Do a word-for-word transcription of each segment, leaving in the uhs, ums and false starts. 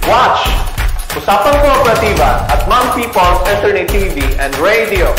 Watch Usapang Kooperatiba at Mom People's Internet T V and Radio.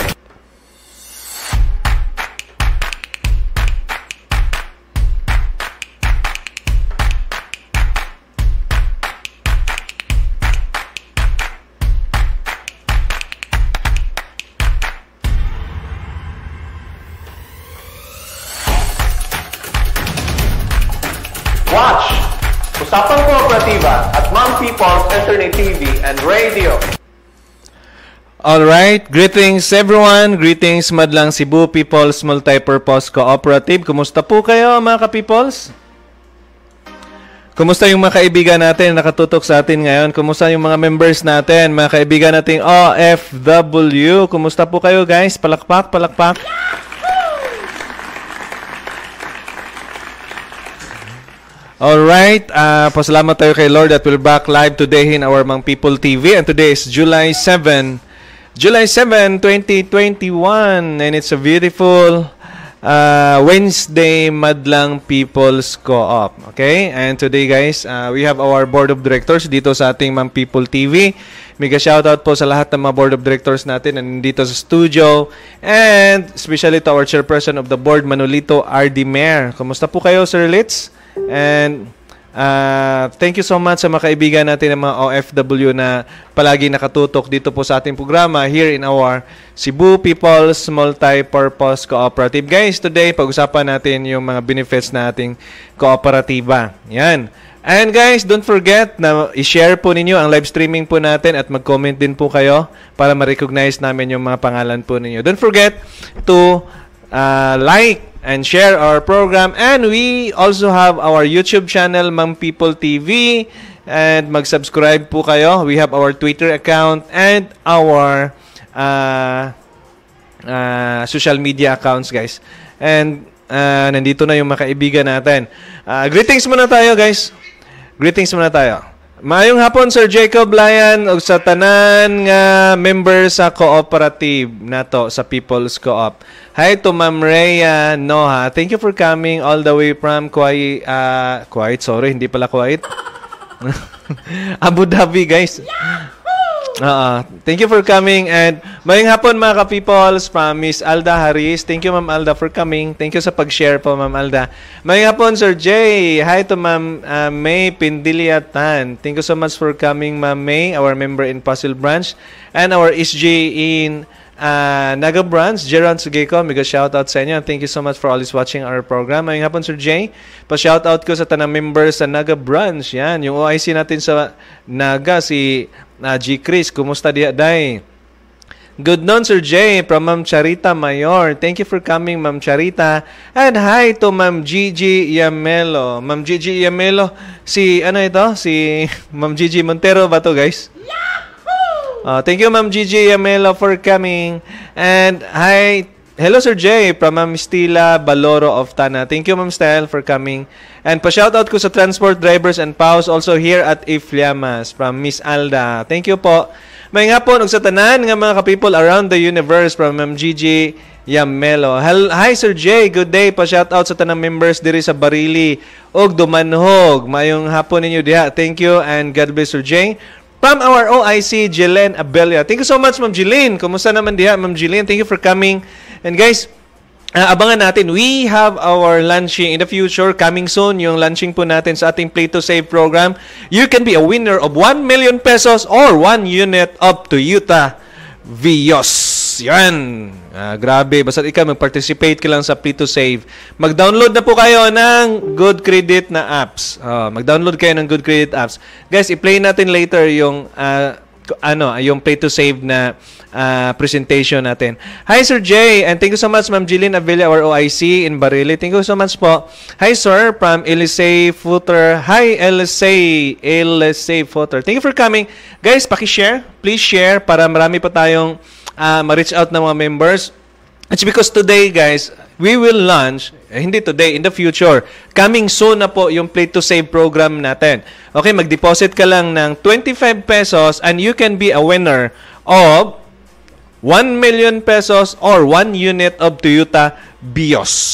Watch Usapang Kooperatiba at Mom People's Internet T V and Radio. Alright, greetings everyone. Greetings Madlang Cebu People's Multipurpose Cooperative. Kumusta po kayo mga ka-peoples? Kumusta yung mga kaibigan natin na nakatutok sa atin ngayon? Kumusta yung mga members natin, mga kaibigan nating O F W? Kumusta po kayo guys? Palakpak, palakpak. Alright, uh, pasalamat tayo kay Lord that we're back live today in our Mang People T V. And today is July seventh, July seventh, twenty twenty-one. And it's a beautiful uh, Wednesday Madlang People's Co-op. Okay, and today guys, uh, we have our Board of Directors dito sa ating Mang People T V. Mega shoutout po sa lahat ng mga Board of Directors natin na nandito sa studio. And especially to our Chairperson of the Board, Manolito Ardimer. Kumusta po kayo, Sir Litz? And uh, thank you so much sa mga kaibigan natin ng mga O F W na palagi nakatutok dito po sa ating programa here in our Cebu People's Multipurpose Cooperative. Guys, today pag-usapan natin yung mga benefits na ating kooperatiba. Yan. And guys, don't forget na i-share po ninyo ang live streaming po natin at mag-comment din po kayo para ma-recognize namin yung mga pangalan po ninyo. Don't forget to uh, like and share our program, and we also have our YouTube channel Mang People T V, and mag-subscribe po kayo. We have our Twitter account and our uh, uh, social media accounts guys, and uh, nandito na yung mga kaibigan natin. uh, greetings muna tayo guys, greetings muna tayo. Maayong hapon Sir Jacob Lyon ug sa tanan nga member sa cooperative nato sa People's Co-op. Hi to Ma'am Rhea Noha. Thank you for coming all the way from Kuwait. Uh, Kuwait, sorry, hindi pala Kuwait. Abu Dhabi, guys. Uh, thank you for coming, and mayong hapon mga ka-peoples from Miss Alda Harris. Thank you Ma'am Alda for coming. Thank you sa pag-share po Ma'am Alda. Mayong hapon Sir Jay. Hi to Ma'am uh, May Pindiliatan. Thank you so much for coming Ma'am May, our member in Puzzle Branch, and our S J in uh, Naga Branch, Geron Sugeko. Mega shoutout sa inyo. Thank you so much for always watching our program. Mayong hapon Sir Jay. Pa-shoutout ko sa tanang members sa Naga Branch. Yan, yung O I C natin sa Naga, si Uh, G. Chris, kumusta diya, day? Good noon, Sir Jay, from Ma'am Charita Mayor. Thank you for coming, Ma'am Charita. And hi to Ma'am Gigi Yamelo. Ma'am Gigi Yamelo, si, ano ito? Si Ma'am Gigi Montero ba to, guys? Yahoo! Uh, thank you, Ma'am Gigi Yamelo, for coming. And hi, hello, Sir Jay, from Ma'am Stila Baloro of Tana. Thank you, Ma'am Style, for coming. And pa-shoutout ko sa transport drivers and P A Us also here at Ifliamas from Miss Alda. Thank you po. May nga po, sa tanan nga mga ka-people around the universe from Ma'am Gigi Yamelo. Hi, Sir Jay. Good day. Pa-shoutout sa tanang members diri sa Barili og Dumanhog. Mayong hapon ninyo diha. Thank you and God bless, Sir Jay. From our O I C, Jelen Abelia. Thank you so much, Ma'am Jeline. Kumusta naman diha, Ma'am Jeline? Thank you for coming. And guys, Uh, abangan natin, we have our launching in the future, coming soon, yung launching po natin sa ating Play to Save program. You can be a winner of one million pesos or one unit of Toyota Vios. Yan. Uh, grabe. Basta ikaw mag-participate ka lang sa Play to Save. Mag-download na po kayo ng good credit na apps. Uh, mag-download kayo ng good credit apps. Guys, i-play natin later yung uh, ano, yung Play to Save na Uh, presentation natin. Hi, Sir Jay, and thank you so much, Ma'am Jillian Avila, our O I C in Barili. Thank you so much po. Hi, sir, from Elisay Footer. Hi, Elisay. Elisay Footer. Thank you for coming. Guys, paki-share. Please share para marami pa tayong uh, ma-reach out ng mga members. It's because today, guys, we will launch, eh, hindi today, in the future, coming soon na po yung Play to Save program natin. Okay, mag-deposit ka lang ng twenty-five pesos and you can be a winner of one million pesos or one unit of Toyota Vios.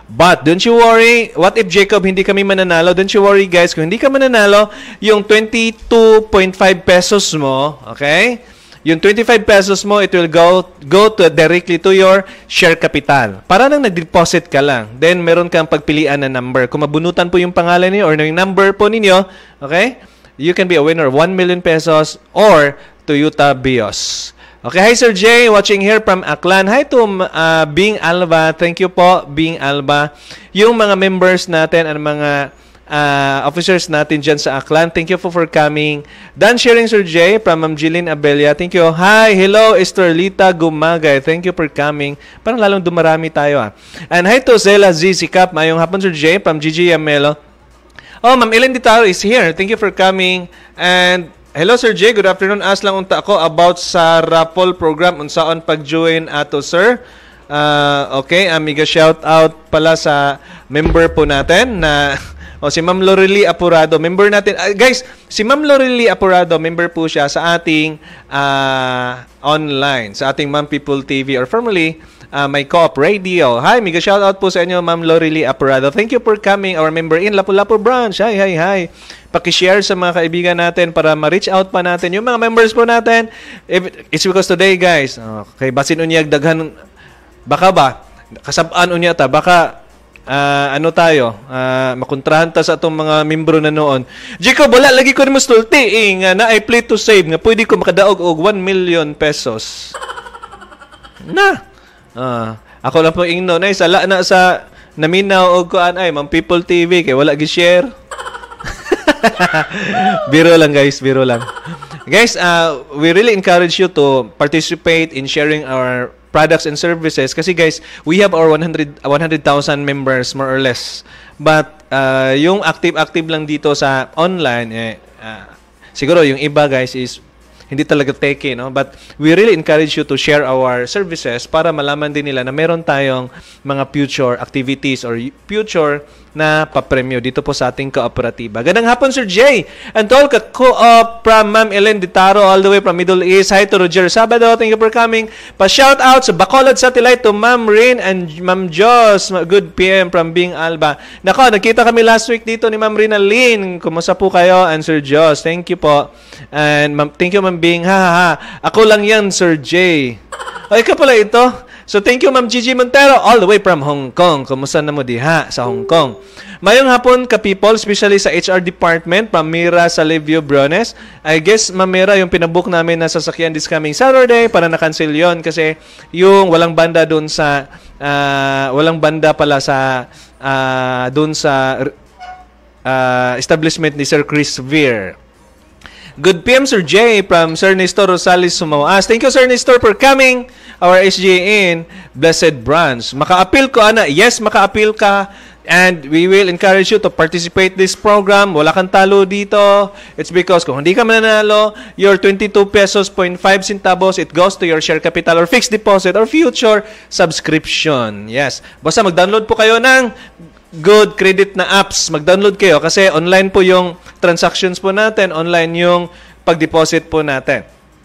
But don't you worry, what if Jacob hindi kami mananalo? Don't you worry guys, kung hindi ka mananalo, yung twenty-two point five pesos mo, okay? Yung twenty-five pesos mo, it will go go to directly to your share capital. Para nang nag-deposit ka lang. Then, meron kang pagpilian na number. Kung mabunutan po yung pangalan niyo or yung number po ninyo, okay? You can be a winner of one million pesos or Toyota Vios. Okay, hi Sir Jay, watching here from Aklan. Hi to uh, Bing Alba. Thank you po, Bing Alba. Yung mga members natin at mga Uh, officers natin dyan sa Aklan. Thank you for, for coming. Done sharing, Sir Jay, from Ma'am Jeline Abelia. Thank you. Hi, hello, Esterlita Gumagay. Thank you for coming. Parang lalong dumarami tayo, ah. And hi to Zela Z. Sikap. Mayong hapon, Sir Jay, from Gigi Yamelo. Oh, Ma'am Ellen Ditaro is here. Thank you for coming. And hello, Sir Jay. Good afternoon. As lang unta ako about sa raffle program. Unsaon pag-join ato, sir. Uh, okay, amiga, shout out pala sa member po natin na o, si Ma'am Lorely Apurado, member natin. Uh, guys, si Ma'am Lorely Apurado, member po siya sa ating uh, online, sa ating Ma'am People T V or formerly uh, my Coop Radio. Hi, mega shout out po sa inyo, Ma'am Lorely Apurado. Thank you for coming, our member in Lapu-Lapu branch. Hi, hi, hi. Paki-share sa mga kaibigan natin para ma-reach out pa natin yung mga members po natin. If, it's because today, guys, okay, basin unyag daghan, baka ba, kasabaan unya ta, baka Uh, ano tayo, uh, makontrahan ta sa atong mga membro na noon. Jacob, wala lagi ko ni mo stulti eh, nga na I play to save nga pwede ko makadaog og one million pesos. Na. Uh, ako lang po ingno na sala na sa naminaw og kuan ay Ma'am People T V kay wala gi-share. Biro lang guys, biro lang. Guys, uh, we really encourage you to participate in sharing our products and services kasi guys, we have our one hundred thousand members more or less. But uh, yung active-active lang dito sa online, eh, uh, siguro yung iba guys is hindi talaga take, no? But we really encourage you to share our services para malaman din nila na meron tayong mga future activities or future na papremyo dito po sa ating kooperatiba. Gandang hapon, Sir Jay. And to all ka-co-op from Ma'am Ellen Ditaro all the way from Middle East. Hi to Roger Sabado. Thank you for coming. Pa-shout out sa Bacolod Satellite to Ma'am Rin and Ma'am Jos. Good P M from Bing Alba. Nako, nagkita kami last week dito ni Ma'am Rinalyn. Kumusta po kayo? And Sir Jos, thank you po. And thank you, Ma'am Bing. Ha, ha, ha. Ako lang yan, Sir Jay. O, ikaw pala ito. So, thank you, Ma'am Gigi Montero, all the way from Hong Kong. Kumusta na mo diha sa Hong Kong? Mayong hapon, ka-people, especially sa H R department, from Mira Salivio Briones. I guess, Ma'am Mira, yung pinabook namin na sasakyan this coming Saturday, para na-cancel yun. Kasi yung walang banda doon sa, uh, walang banda pala sa, uh, doon sa uh, establishment ni Sir Chris Veer. Good P M, Sir Jay, from Sir Nestor Rosales Sumawas. Thank you, Sir Nestor, for coming our S G in Blessed Branch. Maka-appeal ko, ana. Yes, maka-appeal ka. And we will encourage you to participate this program. Wala kang talo dito. It's because kung hindi ka mananalo, your twenty-two pesos point five centavos, it goes to your share capital or fixed deposit or future subscription. Yes. Basta mag-download po kayo ng good credit na apps. Mag-download kayo kasi online po yung transactions po natin. Online yung pag-deposit po natin.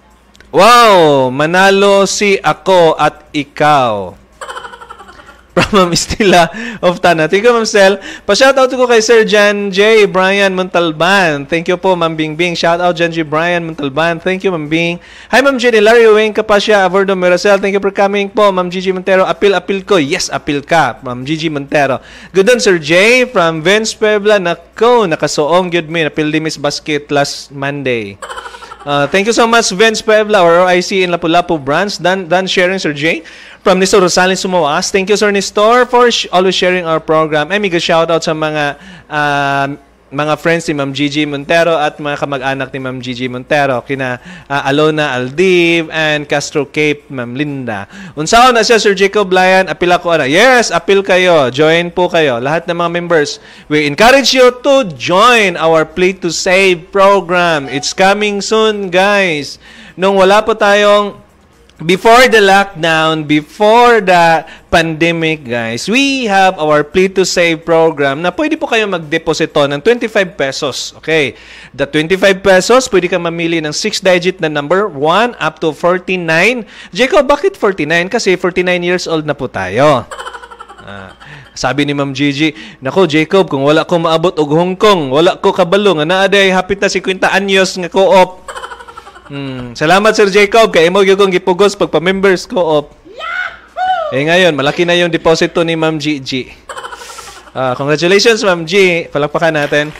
Wow! Manalo si ako at ikaw. From Ma'am Estila of Tana. Thank you, Ma'am Sel. Pa-shoutout ko kay Sir Jan J. Brian Montalban. Thank you po, Ma'am Bing Bing. Shoutout Jan J. Brian Montalban. Thank you, Ma'am Bing. Hi, Ma'am Jenny Lario Wayne Kapasya, Avordo Miracel. Thank you for coming po, Ma'am Gigi Montero. Apil-apil ko. Yes, apil ka, Ma'am Gigi Montero. Good on, Sir J. From Vince Puebla. Nako, nakasuong good me. Napil di Miss Basket last Monday. Uh, thank you so much, Vince Puebla or O I C in Lapu-Lapu branch. Done, done sharing, Sir Jay. From Nestor Rosales Sumawas. Thank you, Sir Nestor, for sh always sharing our program. Ay, mega shoutout sa mga uh, mga friends ni Ma'am Gigi Montero at mga kamag-anak ni Ma'am Gigi Montero. Kina uh, Alona Aldiv and Castro Cape, Ma'am Linda. Unsaon na siya, Sir Jacob Lyon. Apil ako na. Yes, apil kayo. Join po kayo. Lahat ng mga members. We encourage you to join our Play to Save program. It's coming soon, guys. Nung wala po tayong before the lockdown, before the pandemic, guys, we have our Play to Save program na pwede po kayo mag-deposito ng twenty-five pesos. Okay. The twenty-five pesos, pwede ka mamili ng six digit na number, one up to forty-nine. Jacob, bakit forty-nine? Kasi forty-nine years old na po tayo. Ah, sabi ni Ma'am Gigi, nako Jacob, kung wala ko maabot og Hong Kong, wala ko kabalo nga naa day hapit na fifty anyos nga co-op. Hmm, salamat Sir Jacob kay imo gyud kong gipugos pagpa-members co-op. Eh ngayon, malaki na yung deposito ni Ma'am Gigi. Uh, congratulations Ma'am G, palakpakan natin.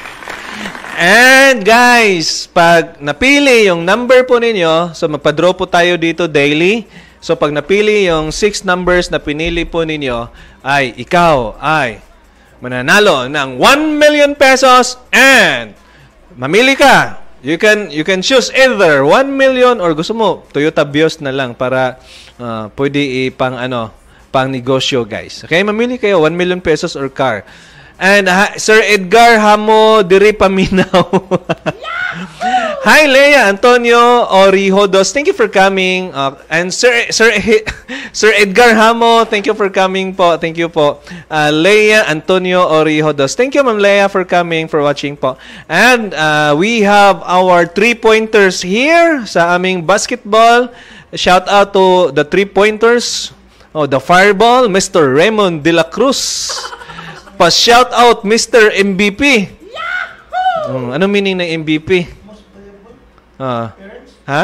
And guys, pag napili yung number po ninyo, so magpa-draw po tayo dito daily. So pag napili yung six numbers na pinili po ninyo, ay ikaw ay mananalo ng one million pesos and mamili ka. You can you can choose either one million or gusto mo Toyota Vios na lang para uh, pwede ipang ano, pang negosyo guys. Okay, mamili kayo one million pesos or car. And uh, Sir Edgar Hamo diri paminaw. Hi Leia Antonio Orihodos, thank you for coming. Uh, and Sir Sir Sir Edgar Hamo, thank you for coming po. Thank you po. Uh, Leia Antonio Orihodos, thank you Ma'am Leia for coming, for watching po. And uh, we have our three pointers here sa aming basketball. Shout out to the three pointers. Oh, the fireball, Mister Raymond De La Cruz. Pa-shout out, Mister M V P. Um, ano meaning ng M V P? Ah. Ha?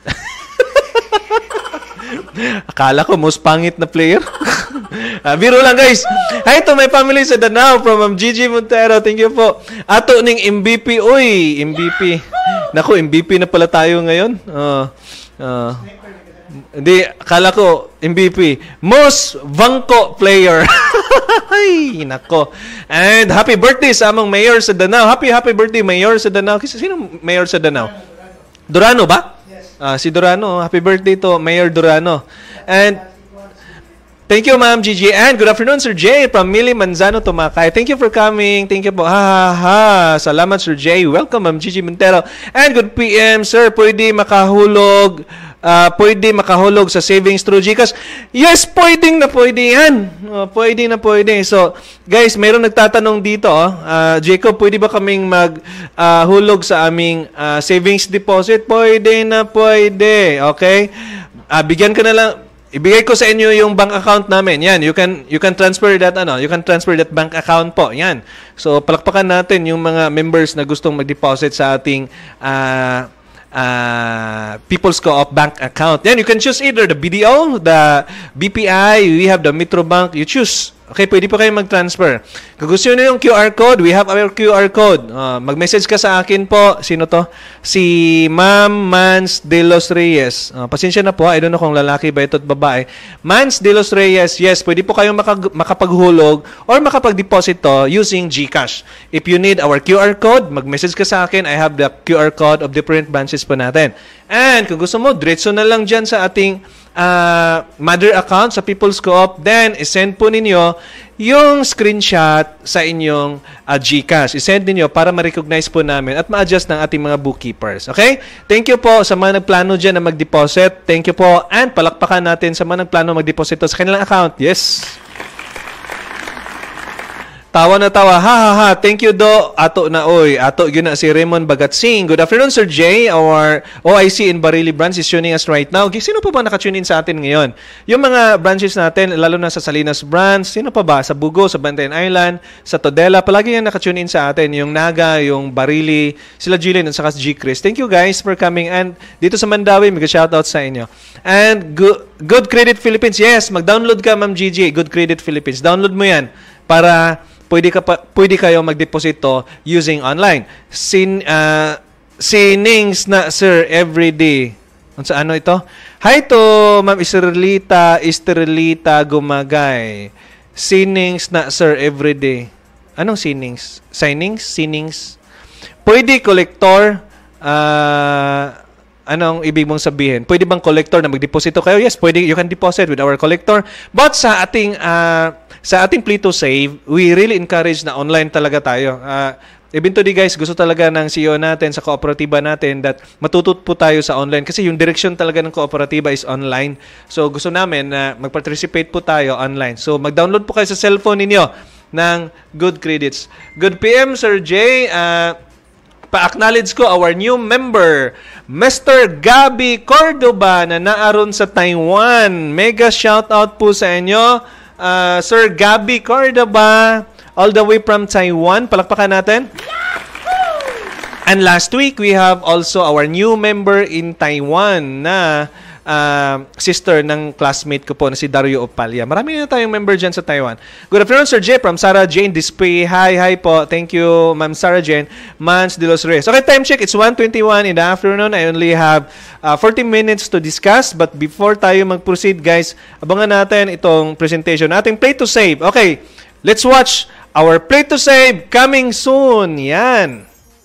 Akala ko, most pangit na player. ah, biro lang, guys. Hi to my family sa Danao from Ma'am Gigi Montero. Thank you po. Ato ning M V P. Uy, M V P. Naku, M V P na pala tayo ngayon. Uh, uh, Hindi, akala ko, M V P. Most Vangko player. Ay, nako. And happy birthday sa among mayor sa Danao. Happy, happy birthday, mayor sa Danao. Sino mayor sa Danao? Durano ba? Yes. Ah, si Durano. Happy birthday to Mayor Durano. And thank you, Ma'am Gigi. And good afternoon, Sir Jay from Mili Manzano, Tumakay. Thank you for coming. Thank you po. Ha, ha, ha. Salamat, Sir Jay. Welcome, Ma'am Gigi Montero. And good P M, Sir. Pwede makahulog Uh, pwede makahulog sa savings through GCash. Yes, pwedeng na pwede yan. Uh, pwede na pwede. So, guys, mayroon nagtatanong dito. Uh, Jacob, pwede ba kaming maghulog uh, sa aming uh, savings deposit? Pwede na pwede. Okay? Uh, bigyan ka na lang. Ibigay ko sa inyo yung bank account namin. Yan, you can you can transfer that ano, you can transfer that bank account po. Yan. So, palakpakan natin yung mga members na gustong mag-deposit sa ating uh, Uh, People's Co-op bank account. Then you can choose either the B D O, the B P I, we have the Metro Bank. You choose. Okay, pwede po kayo mag-transfer. Kung gusto nyo yung Q R code, we have our Q R code. Uh, mag-message ka sa akin po. Sino to? Si Ma'am Mans de los Reyes. Uh, pasensya na po. I don't know kung lalaki ba ito at babae. Mans de los Reyes, yes, pwede po kayong makag- makapaghulog or makapag-deposit to using GCash. If you need our Q R code, mag-message ka sa akin. I have the Q R code of different branches po natin. And kung gusto mo, diretso na lang dyan sa ating uh, mother account sa People's Co-op, then isend po ninyo yung screenshot sa inyong uh, GCash. Isend ninyo para ma-recognize po namin at ma-adjust ng ating mga bookkeepers. Okay? Thank you po sa mga nagplano dyan na mag-deposit. Thank you po. And palakpakan natin sa mga nagplano mag-deposit sa kanilang account. Yes! Tawa na tawa. Ha ha ha. Thank you do. Ato na oy. Ato yun na si Raymond Bagatsing. Good afternoon, Sir Jay. Our O I C in Barili branch is tuning us right now. Sino pa ba nakatune in sa atin ngayon? Yung mga branches natin, lalo na sa Salinas branch, sino pa ba? Sa Bugo, sa Bantayan Island, sa Todela, palagi yan nakatune in sa atin. Yung Naga, yung Barili, sila Jillian at saka G. Chris. Thank you guys for coming. And dito sa Mandawi, mega shoutout sa inyo. And Good, Good Credit Philippines. Yes, mag-download ka, Ma'am Gigi. Good Credit Philippines. Download mo yan para pwede ka pa, pwede kayo magdeposito using online. Sin uh, sinings na sir everyday. Unsa ano ito? Hi to Ma'am Esterlita, Esterlita Gumagay. Sinings na sir everyday. Anong sinings? Signings, sinings. Pwede collector uh, anong ibig mong sabihin? Pwede bang collector na magdeposito kayo? Yes, pwede. You can deposit with our collector. But sa ating uh, sa ating Play to Save, we really encourage na online talaga tayo. Uh, eventually guys, gusto talaga ng C E O natin sa kooperatiba natin that matutut po tayo sa online kasi yung direction talaga ng kooperatiba is online. So gusto namin na uh, mag-participate po tayo online. So mag-download po kayo sa cellphone ninyo ng Good Credits. Good P M, Sir Jay. Uh, Pa-acknowledge ko our new member, Mister Gabi Cordoba na naaron sa Taiwan. Mega shoutout po sa inyo. uh, Sir Gabby Cordaba, all the way from Taiwan. Palakpakan natin. And last week, we have also our new member in Taiwan na uh, sister ng classmate ko po na si Dario Opalia. Marami na tayong member dyan sa Taiwan. Good afternoon, Sir Jay, from Sarah Jane Display. Hi, hi po. Thank you, Ma'am Sarah Jane. Mans de los Reyes. Okay, time check. It's one twenty-one in the afternoon. I only have uh, forty minutes to discuss. But before tayo mag-proceed, guys, abangan natin itong presentation. Ating Play to Save. Okay, let's watch our Play to Save coming soon. Yan.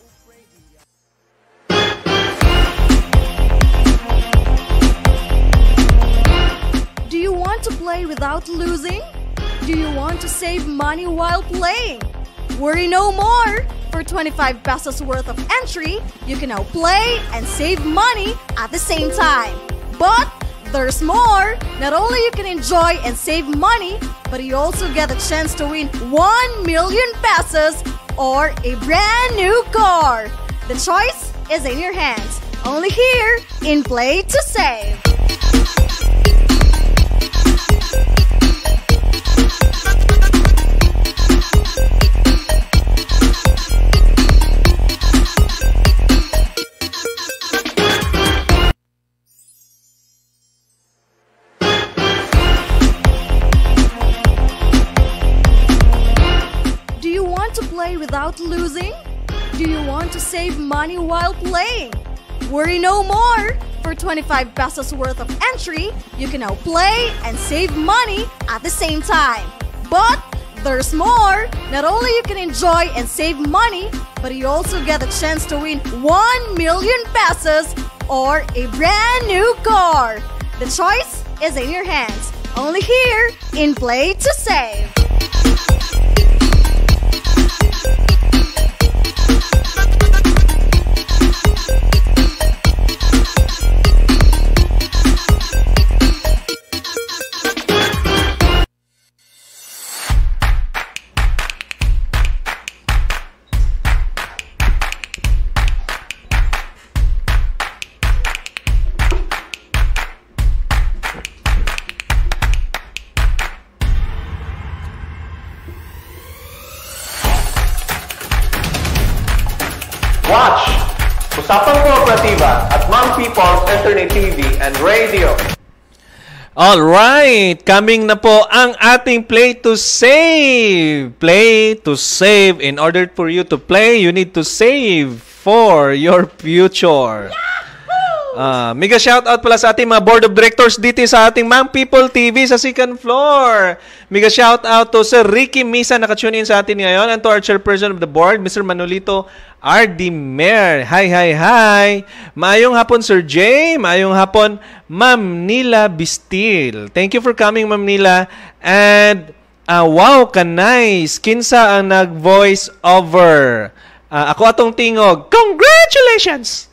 To play without losing? Do you want to save money while playing? Worry no more! For twenty-five pesos worth of entry, you can now play and save money at the same time. But there's more! Not only you can enjoy and save money, but you also get a chance to win one million pesos or a brand new car. The choice is in your hands. Only here in Play to Save. Without losing? Do you want to save money while playing? Worry no more! For twenty-five pesos worth of entry, you can now play and save money at the same time. But there's more! Not only you can enjoy and save money, but you also get a chance to win one million pesos or a brand new car. The choice is in your hands. Only here in Play to Save. Watch Usapang Kooperatiba at Mang People's Internet T V and Radio. All right, coming na po ang ating Play to Save. Play to Save. In order for you to play, you need to save for your future. Uh, mega shoutout pala sa ating mga board of directors dito sa ating Mang People T V sa second floor. Mega shoutout to Sir Ricky Misa, nakatune in sa atin ngayon, and to our chairperson of the board, Mister Manolito R D. Mer. Hi, hi, hi. Maayong hapon, Sir Jay. Maayong hapon, Ma'am Nila Bistil. Thank you for coming, Ma'am Nila. And, uh, wow, ka-nice. Kinsa ang nag-voice over. Uh, ako atong tingog. Congratulations!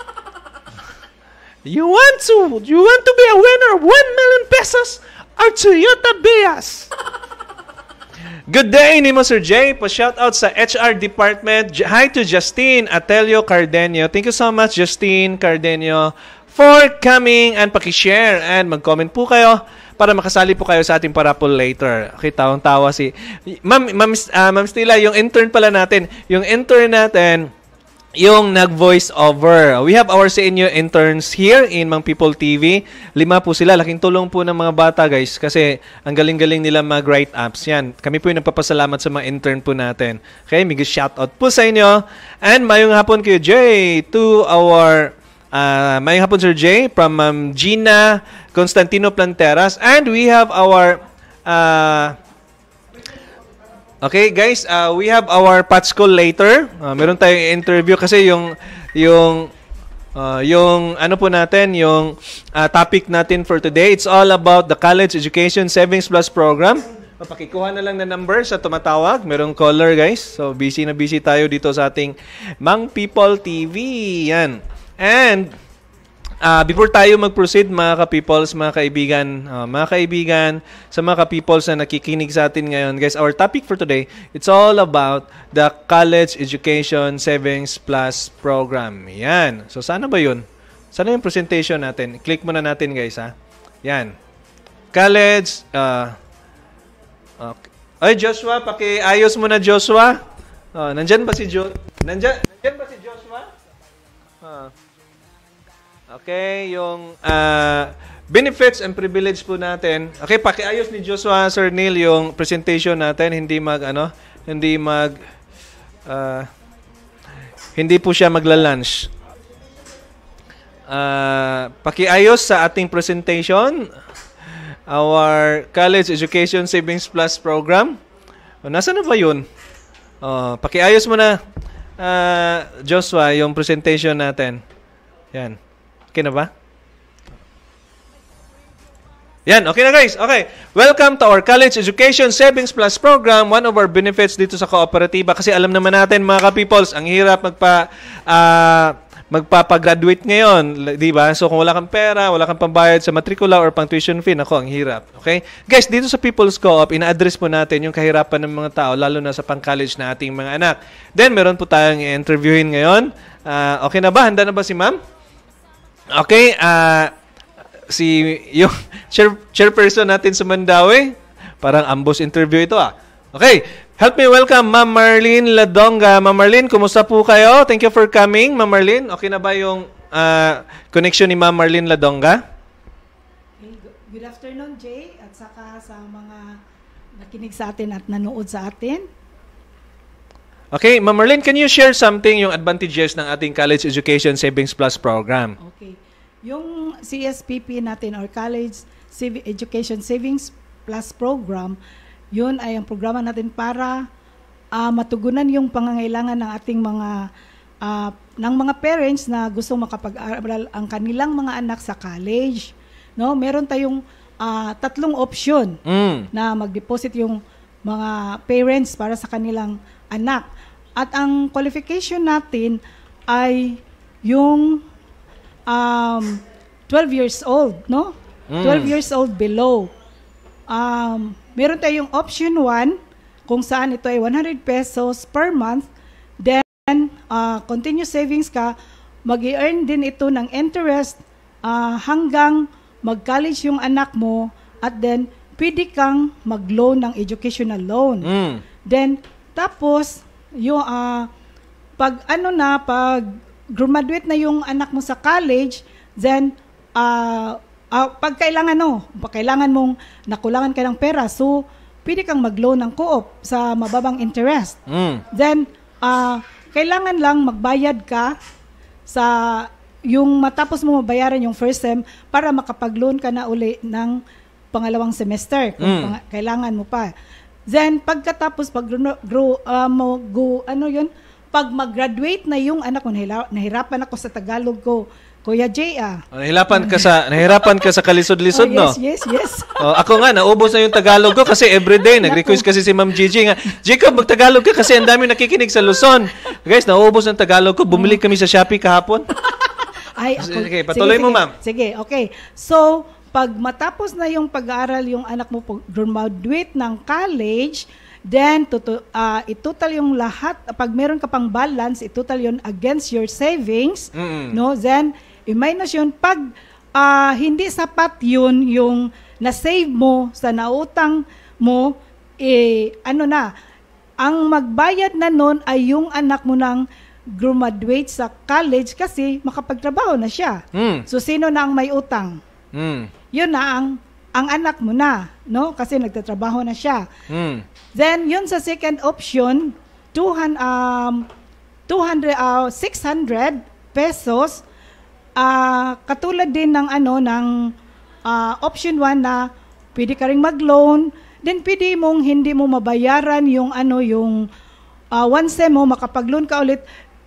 You want to, you want to be a winner of one million pesos or Toyota Bias? Good day, Nimo Sir Jay. Pa-shout out sa H R department. Hi to Justine Atelio Cardenio. Thank you so much, Justine Cardenio, for coming and paki-share and mag-comment po kayo para makasali po kayo sa ating parapol later. Okay, tawang-tawa si Ma'am Ma'am uh, Ma'am Stila, yung intern pala natin. Yung intern natin yung nag-voice over. We have our senior interns here in Mang People T V. Lima po sila. Laking tulong po ng mga bata, guys, kasi ang galing-galing nila mag-write apps. Yan. Kami po yung nagpapasalamat sa mga intern po natin. Okay, mega shoutout po sa inyo. And mayong hapon kayo, Jay, to our uh, mayong hapon, Sir Jay, from um, Gina Constantino Planteras. And we have our uh, okay, guys, uh, we have our patch call later. Uh, meron tayong interview kasi yung yung uh, yung ano po natin, yung uh, topic natin for today, it's all about the College Education Savings Plus program. Papakikuha na lang na number sa tumatawag. Merong caller, guys. So busy na busy tayo dito sa ating Mang People T V. Yan. And Uh, before tayo mag-proceed, mga ka-peoples, mga kaibigan, uh, mga kaibigan, sa mga ka-peoples na nakikinig sa atin ngayon, guys, our topic for today, it's all about the College Education Savings Plus Program. Yan. So, sana ba yun? Sana yung presentation natin? Click muna natin, guys, ha? Yan. College, uh, Okay. Ay, Joshua, pakiayos mo na, Joshua. Oh, nandyan ba si Jo? Nandyan, nandyan ba si Joshua? Ah. Okay, yung uh, benefits and privilege po natin. Okay, pakiayos ni Joshua, Sir Neil, yung presentation natin. Hindi mag, ano, hindi mag, uh, hindi po siya magla-lunch. Uh, pakiayos sa ating presentation. Our College Education Savings Plus program. O, nasa na ba yun? O, pakiayos mo na, uh, Joshua, yung presentation natin. Yan. Okay na ba? Yan, okay na guys. Okay. Welcome to our College Education Savings Plus program. One of our benefits dito sa kooperatiba. Kasi alam naman natin mga ka-peoples, ang hirap magpa... Uh, magpapagraduate ngayon, di ba? So kung wala kang pera, wala kang pambayad sa matrikula or pang tuition fee, nako, ang hirap. Okay? Guys, dito sa People's Co-op, ina-address po natin yung kahirapan ng mga tao, lalo na sa pang-college na ating mga anak. Then, meron po tayong i-interviewin ngayon. Uh, okay na ba? Handa na ba si ma'am? Okay. Uh, si, yung chair, chairperson natin sa Mandawi, parang ambush interview ito ah. Okay. Help me welcome Ma'am Marlene Ladonga. Ma'am Marlene, kumusta po kayo? Thank you for coming. Ma'am Marlene, okay na ba yung uh, connection ni Ma'am Marlene Ladonga? Good afternoon, Jay, at saka sa mga nakinig sa atin at nanood sa atin. Okay, Ma'am Marlene, can you share something yung advantages ng ating College Education Savings Plus program? Okay. Yung C S P P natin or College Education Savings Plus program, yun ay ang programa natin para uh, matugunan yung pangangailangan ng ating mga uh, ng mga parents na gustong makapag-aral ang kanilang mga anak sa college. No, meron tayong uh, tatlong option mm. na mag-deposit yung mga parents para sa kanilang anak. At ang qualification natin ay yung um, twelve years old, no? Mm. twelve years old below. Um, meron tayong option one kung saan ito ay one hundred pesos per month. Then, uh, continuous savings ka, mag-i-earn din ito ng interest uh, hanggang mag-college yung anak mo at then pwede kang mag-loan ng educational loan. Mm. Then, tapos, yung, uh, pag ano na, pag graduate na yung anak mo sa college, then, uh, Uh, pag kailangan no, pag kailangan mong nakulangan ka ng pera, so pwede kang mag-loan ng Co-op sa mababang interest. Mm. Then, uh, kailangan lang magbayad ka sa yung matapos mo mabayaran yung first sem para makapag-loan ka na uli ng pangalawang semester kung mm. pang- kailangan mo pa. Then, pagkatapos, pag grow, uh, mo, go, ano yun, pag mag-graduate na yung anak mo, nahila, nahirapan ako sa Tagalog ko, Kuya Jay, ah. Oh, nahirapan ka sa nahirapan ka sa kalisod-lisod, oh, yes, no? Yes, yes, yes. Oh, ako nga naubos na yung Tagalog ko kasi everyday nag-request kasi si Ma'am Gigi nga, Jacob, mag-Tagalog ka kasi ang dami nakikinig sa Luzon. Guys, naubos ng Tagalog ko. Bumili kami sa Shopee kahapon. Ay, ako. Okay, patuloy sige, mo, sige. ma'am. Sige, okay. So, pag matapos na yung pag-aaral yung anak mo, graduate ng college, then tutu- uh, itotal yung lahat. Pag meron ka pang balance, itotal yun against your savings. Mm-mm. No? Then, i-minus yun. Pag uh, hindi sapat yun, yung na-save mo sa nautang mo, eh, ano na, ang magbayad na nun ay yung anak mo nang graduate sa college kasi makapagtrabaho na siya. Mm. So, sino na ang may utang? Mm. Yun na ang, ang anak mo na, no? Kasi nagtatrabaho na siya. Mm. Then, yun sa second option, two hundred, um, two hundred, uh, six hundred pesos. Uh, katulad din ng ano ng uh, option one na pwede ka ring mag-loan, then pwede mong hindi mo mabayaran yung ano yung uh, one sem mo, makapag-loan ka ulit.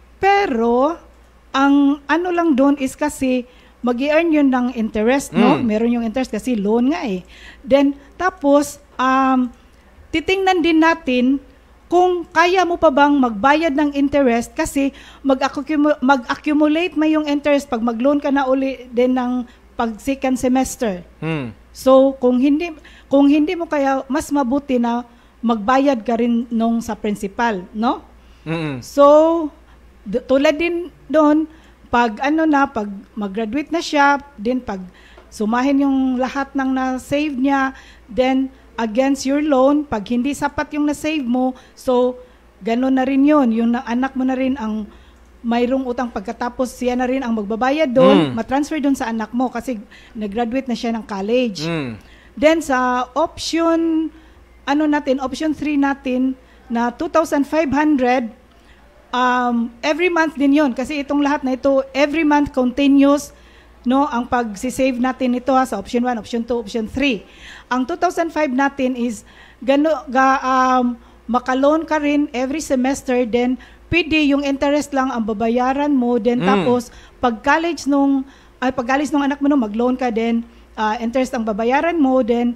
Pero ang ano lang doon is kasi mag-i-earn yun ng interest, no? Mm. Meron yung interest kasi loan nga eh. Then tapos um, titingnan din natin kung kaya mo pa bang magbayad ng interest kasi mag-accumulate, mag-accumulate mo yung interest pag mag-loan ka na uli din ng pag second semester. Hmm. So, kung hindi kung hindi mo kaya, mas mabuti na magbayad ka rin nung sa principal, no? Mm-hmm. So, d- tulad din doon, pag ano na, pag mag-graduate na siya, din pag sumahin yung lahat ng na-save niya, then against your loan. Pag hindi sapat yung na-save mo, so gano'n na rin yun. Yung na- anak mo na rin ang mayroong utang pagkatapos siya na rin ang magbabayad doon, Mm. matransfer doon sa anak mo kasi nag-graduate na siya ng college. Mm. Then sa option, ano natin, option three natin na two thousand five hundred, um, every month din yon kasi itong lahat na ito, every month continuous, no, ang pag-save natin ito ha, sa option one, option two, option three. Ang two thousand five natin is, gano, ga, um, makaloan ka rin every semester, then pwede yung interest lang ang babayaran mo, then Mm. tapos pag college nung, ay pag college nung anak mo no, mag-loan ka din, uh, interest ang babayaran mo, then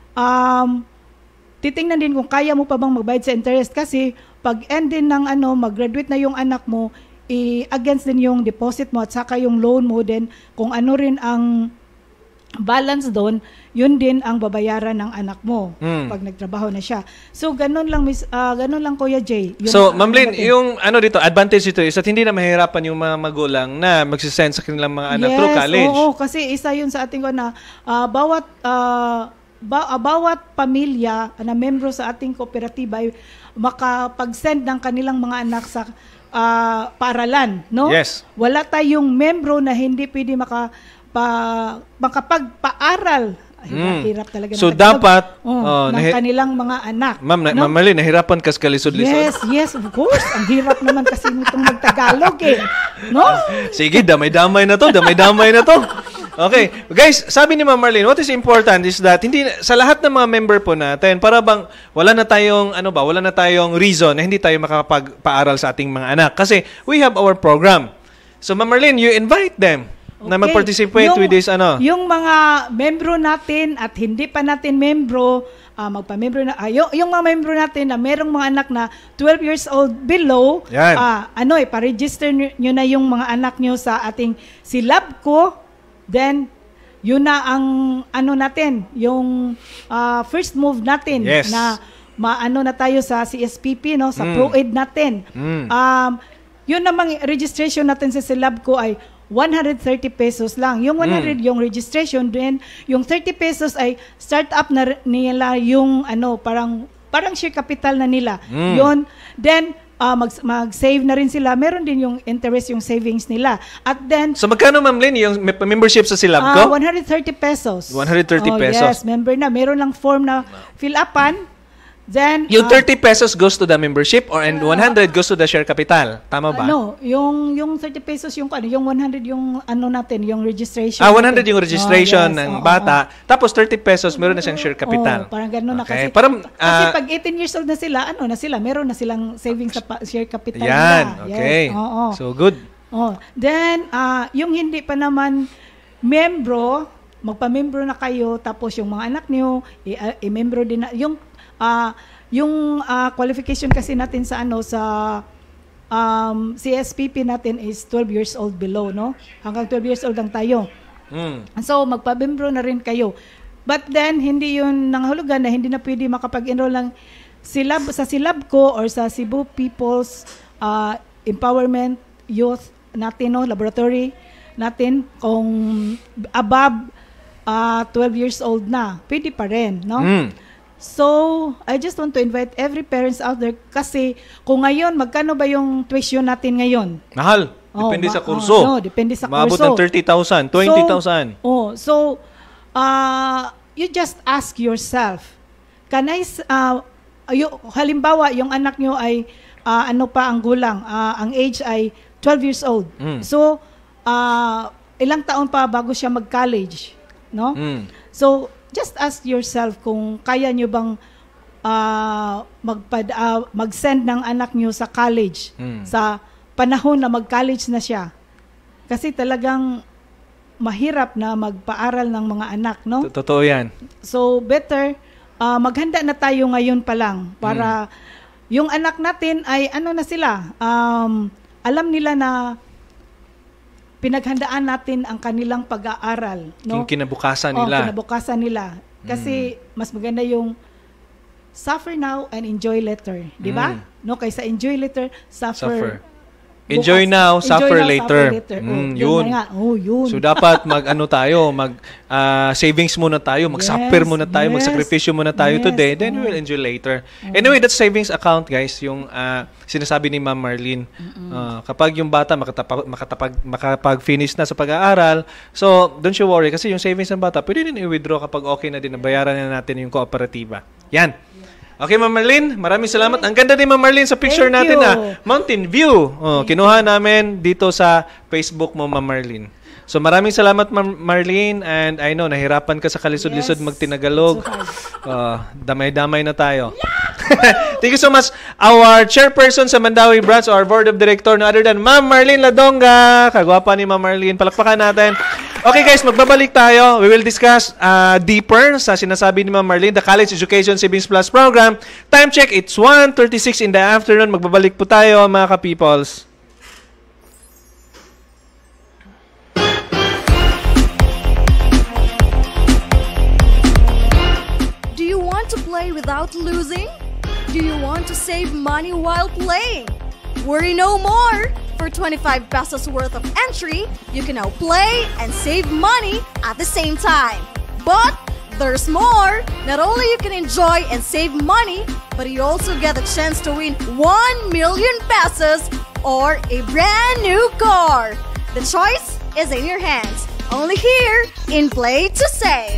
um, titingnan din kung kaya mo pa bang magbayad sa interest kasi pag end din ng ano, mag-graduate na yung anak mo, i-against din yung deposit mo at saka yung loan mo, then kung ano rin ang balance doon, yun din ang babayaran ng anak mo Mm. pag nagtrabaho na siya. So ganun lang miss, ah, ganun lang Kuya Jay. Yung, So, ah, Ma'am Lynn, ano natin. yung ano dito, advantage dito is at hindi na mahirapan yung mga magulang na magsisend sa kanilang mga anak through college. Oo, kasi isa yun sa ating ko na ah, bawat ah, ba- ah, bawat pamilya na membro sa ating kooperatiba ay makapag-send ng kanilang mga anak sa ah, paaralan, no? Yes. Wala tayong membro na hindi pwede maka pa, makapagpaaral. Ay, Mm. hirap talaga. So, ng Tagalog. dapat, Oo, oh, ng nahi- kanilang mga anak. Ma'am, na, no? Ma'am Marlene, nahirapan ka sa kalisod-lisod? Yes, yes, of course. Ang hirap naman kasi nitong magtagalog eh. No? Sige, damay-damay na to, damay-damay na to. Okay. Guys, sabi ni Ma'am Marlene, what is important is that hindi sa lahat ng mga member po natin, para bang wala na tayong ano ba, wala na tayong reason na hindi tayo makakapagpaaral sa ating mga anak kasi we have our program. So Ma'am Marlene, you invite them na Okay. mag-participate Yung- with this ano. Yung mga membro natin at hindi pa natin membro, ah, magpa-membro na, ah, yung, yung mga membro natin na merong mga anak na twelve years old below, Yan. ah, ano eh, pa-register nyo, nyo na yung mga anak nyo sa ating silabko, then yun na ang ano natin, yung ah, first move natin Yes. na maano na tayo sa C S P P, no, sa Mm. ProAid natin. Mm. Um, yun namang registration natin sa silabko ay one hundred thirty pesos lang. Yung one hundred Mm. yung registration, then yung thirty pesos ay start up na ri- nila yung ano, parang parang share capital na nila. Mm. Yun. Then ah, mag mag-save na rin sila. Meron din yung interest, yung savings nila. At then So magkano Ma'am Lynn yung me- membership sa ah, Silabco? one hundred thirty pesos. one hundred thirty Oh, pesos. Yes, member na. Meron lang form na fill upan. Then Yung ah, thirty pesos goes to the membership or and one hundred goes to the share capital. Tama ba? Ano, yung yung thirty pesos yung ano, yung one hundred yung ano natin, yung registration. Ah, one hundred natin. yung registration Oh, yes, ng oo, bata. Tapos thirty pesos meron na siyang share oo. capital. Oo, parang gano'n na Okay, kasi. parang, kasi ah, pag eighteen years old na sila, ano na sila, meron na silang savings sa pa- share capital Yan, nila. okay. Yes, oo. So good. Oh, then ah, yung hindi pa naman membro, magpa-membro na kayo tapos yung mga anak niyo i- ah, i-membro din na yung ah, yung ah, qualification kasi natin sa ano sa um, C S P P natin is twelve years old below, no? Hanggang twelve years old lang tayo. Mm. So, magpa-membro na rin kayo. But then, hindi yun nangahulugan na hindi na pwede makapag-enroll lang silab, sa Silabco or sa Cebu People's uh, Empowerment Youth natin, no, laboratory natin, kung above uh, twelve years old na, pwede pa rin, no? Mm. So, I just want to invite every parents out there kasi kung ngayon, magkano ba yung tuition natin ngayon? Mahal. Oh, Depende ma- sa kurso. oh, no, depende sa Maabot kurso. ng thirty thousand, twenty thousand. So, oh, so uh, you just ask yourself, can I, s- uh, yung, halimbawa, yung anak nyo ay, uh, ano pa ang gulang, uh, ang age ay twelve years old. Mm. So, uh, ilang taon pa bago siya mag-college, no? Mm. So, just ask yourself kung kaya nyo bang uh, magpad, uh, mag-send ng anak nyo sa college Mm. sa panahon na mag-college na siya. Kasi talagang mahirap na magpaaral ng mga anak, no? Totoo yan. So, better uh, maghanda na tayo ngayon pa lang para yung anak natin ay ano na sila, um, alam nila na pinaghandaan natin ang kanilang pag-aaral, no? Yung kinabukasan Oh, nila. kinabukasan nila. Kasi mas maganda yung suffer now and enjoy later, di ba? Mm. No, kaysa enjoy later, Suffer. suffer, Enjoy bukas. now, Enjoy suffer now, later. suffer later. Mm, Oh, yun. na nga. Oh, yun. So dapat mag-ano tayo, mag ah, savings muna tayo, mag-suffer Yes, muna tayo, yes, magsakripisyo muna tayo yes, today, then we oh. will enjoy later. Anyway, that's savings account, guys, yung ah, sinasabi ni Ma'am Marlene. Ah, kapag yung bata makatapag, makatapag, makapag-finish na sa pag-aaral, so don't you worry kasi yung savings ng bata, pwede din i-withdraw kapag okay na din, nabayaran na natin yung kooperatiba. Yan. Okay, Ma'am Marlene, maraming salamat. Ang ganda din, Ma'am Marlene, sa picture Thank natin, you. ah. Mountain View. Oh, kinuha namin dito sa Facebook mo, Ma'am Marlene. So, maraming salamat, Ma'am Marlene. And I know, nahirapan ka sa kalisod-lisod Yes. magtinagalog. So hard. Uh, damay-damay na tayo. Thank you so much. Our chairperson sa Mandawi Branch, our board of director, no other than Ma'am Marlene Ladonga. Kagwapa ni Ma'am Marlene. Palakpakan natin. Okay guys, magbabalik tayo. We will discuss uh, deeper sa sinasabi ni Ma'am Marlene, the College Education Savings Plus Program. Time check, it's one thirty-six in the afternoon. Magbabalik po tayo, mga ka-peoples. Do you want to play without losing? Do you want to save money while playing? Worry no more! For twenty-five pesos worth of entry, you can now play and save money at the same time. But there's more! Not only you can enjoy and save money, but you also get a chance to win one million pesos or a brand new car. The choice is in your hands. Only here in Play to Save.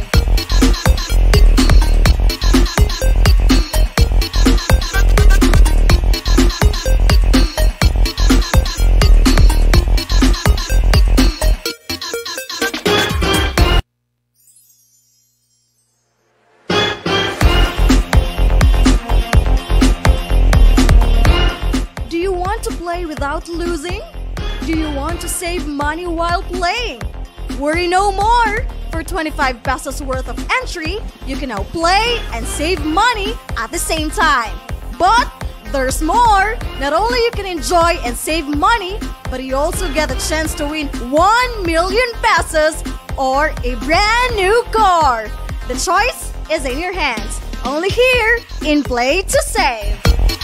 Do you want to play without losing? Do you want to save money while playing? Worry no more! For twenty-five pesos worth of entry, you can now play and save money at the same time. But there's more! Not only you can enjoy and save money, but you also get a chance to win one million pesos or a brand new car. The choice is in your hands. Only here in Play to Save.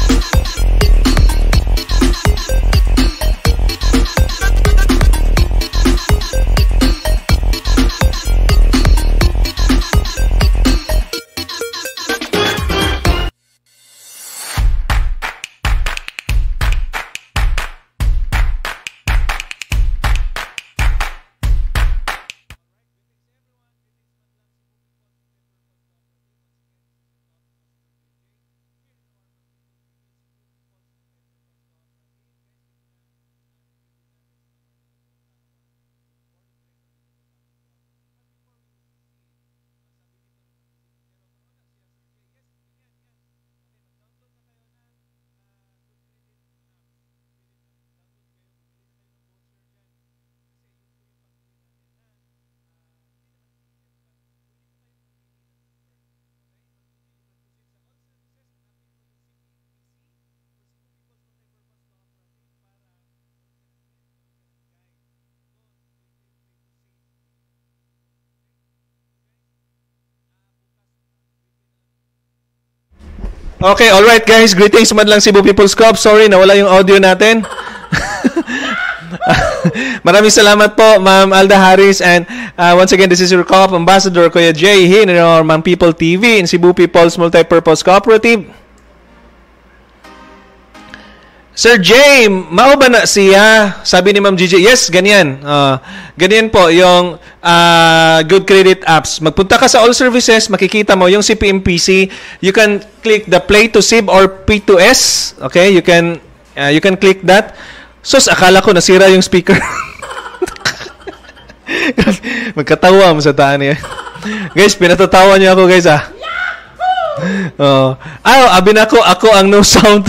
Okay, alright guys. Greetings man lang Cebu People's Coop. Sorry, nawala yung audio natin. Maraming salamat po, Ma'am Alda Harris. And uh, once again, this is your Coop Ambassador, Kuya Jay, here in our Ma'am People T V in Cebu People's Multipurpose Cooperative. Sir Jay, mao ba na siya? Sabi ni Ma'am Gigi, yes, ganyan. Uh, ganyan po yung uh, good credit apps. Magpunta ka sa all services, makikita mo yung C P M P C. You can click the Play to Save or P to S. Okay, you can uh, you can click that. Sus, akala ko nasira yung speaker. Magkatawa mo sa taan niya. Guys, pinatatawa niyo ako, guys, ah. Oh. Ah, abi na ako, ako ang no sound.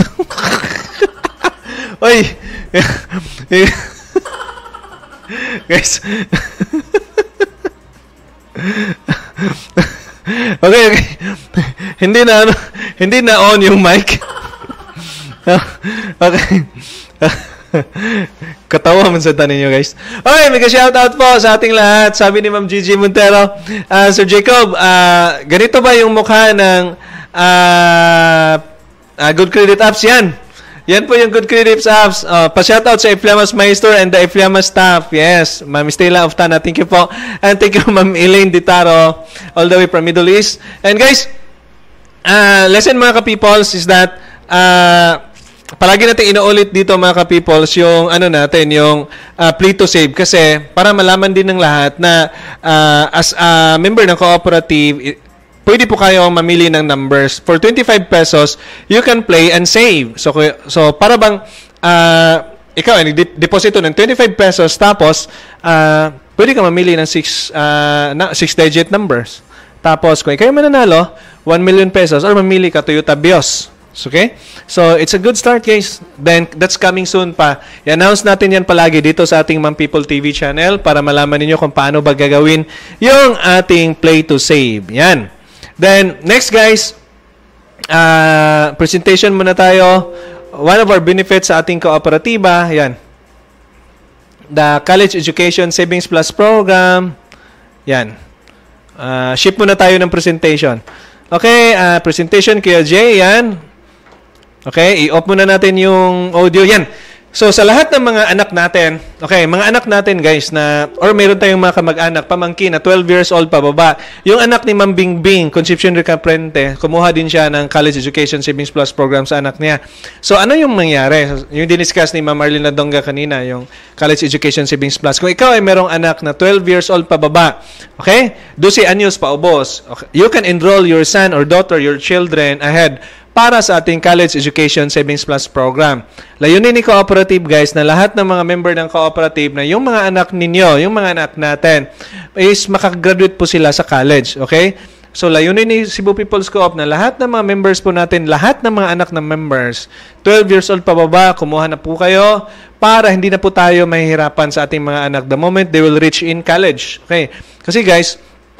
Oy. Guys. Okay, okay. Hindi na ano, hindi na on yung mic. Okay. Katawa man sa tanin nyo, guys. Okay, may ka-shoutout po sa ating lahat. Sabi ni Ma'am Gigi Montero, uh, Sir Jacob, uh, ganito ba yung mukha ng uh, uh, good credit apps? Yan. Yan po yung Good Credits apps. Uh, pa-shoutout sa Iflamas Maestro and the Iflamas staff. Yes, Ma'am Stella of Tana, thank you po. And thank you, Ma'am Elaine Ditaro, all the way from Middle East. And guys, uh, lesson mga ka-peoples is that uh, palagi natin inuulit dito mga ka-peoples yung ano natin, yung uh, play to save kasi para malaman din ng lahat na uh, as a member ng cooperative, pwede po kayo mamili ng numbers. For twenty-five pesos, you can play and save. So, so para bang uh, ikaw ay nag-deposito ng twenty-five pesos tapos uh, pwede ka mamili ng six, uh, na, six-digit numbers. Tapos kung ikaw mananalo, one million pesos or mamili ka Toyota Vios. Okay? So, it's a good start, guys. Then, that's coming soon pa. I-announce natin yan palagi dito sa ating Ma'am People T V channel para malaman ninyo kung paano ba gagawin yung ating play to save. Yan. Then, next, guys, uh, presentation muna tayo. One of our benefits sa ating kooperatiba, yan. The College Education Savings Plus Program. Yan. Uh, ship muna tayo ng presentation. Okay, uh, presentation Kuya Jay, yan. Okay, i-off muna natin yung audio. Yan. So, sa lahat ng mga anak natin, okay, mga anak natin, guys, na, or meron tayong mga kamag-anak, pamangkin na twelve years old pababa. Yung anak ni Ma'am Bingbing, Concepcion Recaprente, kumuha din siya ng College Education Savings Plus Program sa anak niya. So, ano yung mangyari? Yung diniscuss ni Ma'am Marlene Ladonga kanina, yung College Education Savings Plus. Kung ikaw ay merong anak na twelve years old pababa, okay, twelve anyos paubos, okay, you can enroll your son or daughter, your children ahead para sa ating College Education Savings Plus Program. Layunin ni Cooperative, guys, na lahat ng mga member ng Cooperative na yung mga anak ninyo, yung mga anak natin, is makagraduate po sila sa college. Okay? So, layunin ni Cebu People's Co-op na lahat ng mga members po natin, lahat ng mga anak ng members, twelve years old pababa, kumuha na po kayo para hindi na po tayo mahihirapan sa ating mga anak the moment they will reach in college. Okay? Kasi, guys,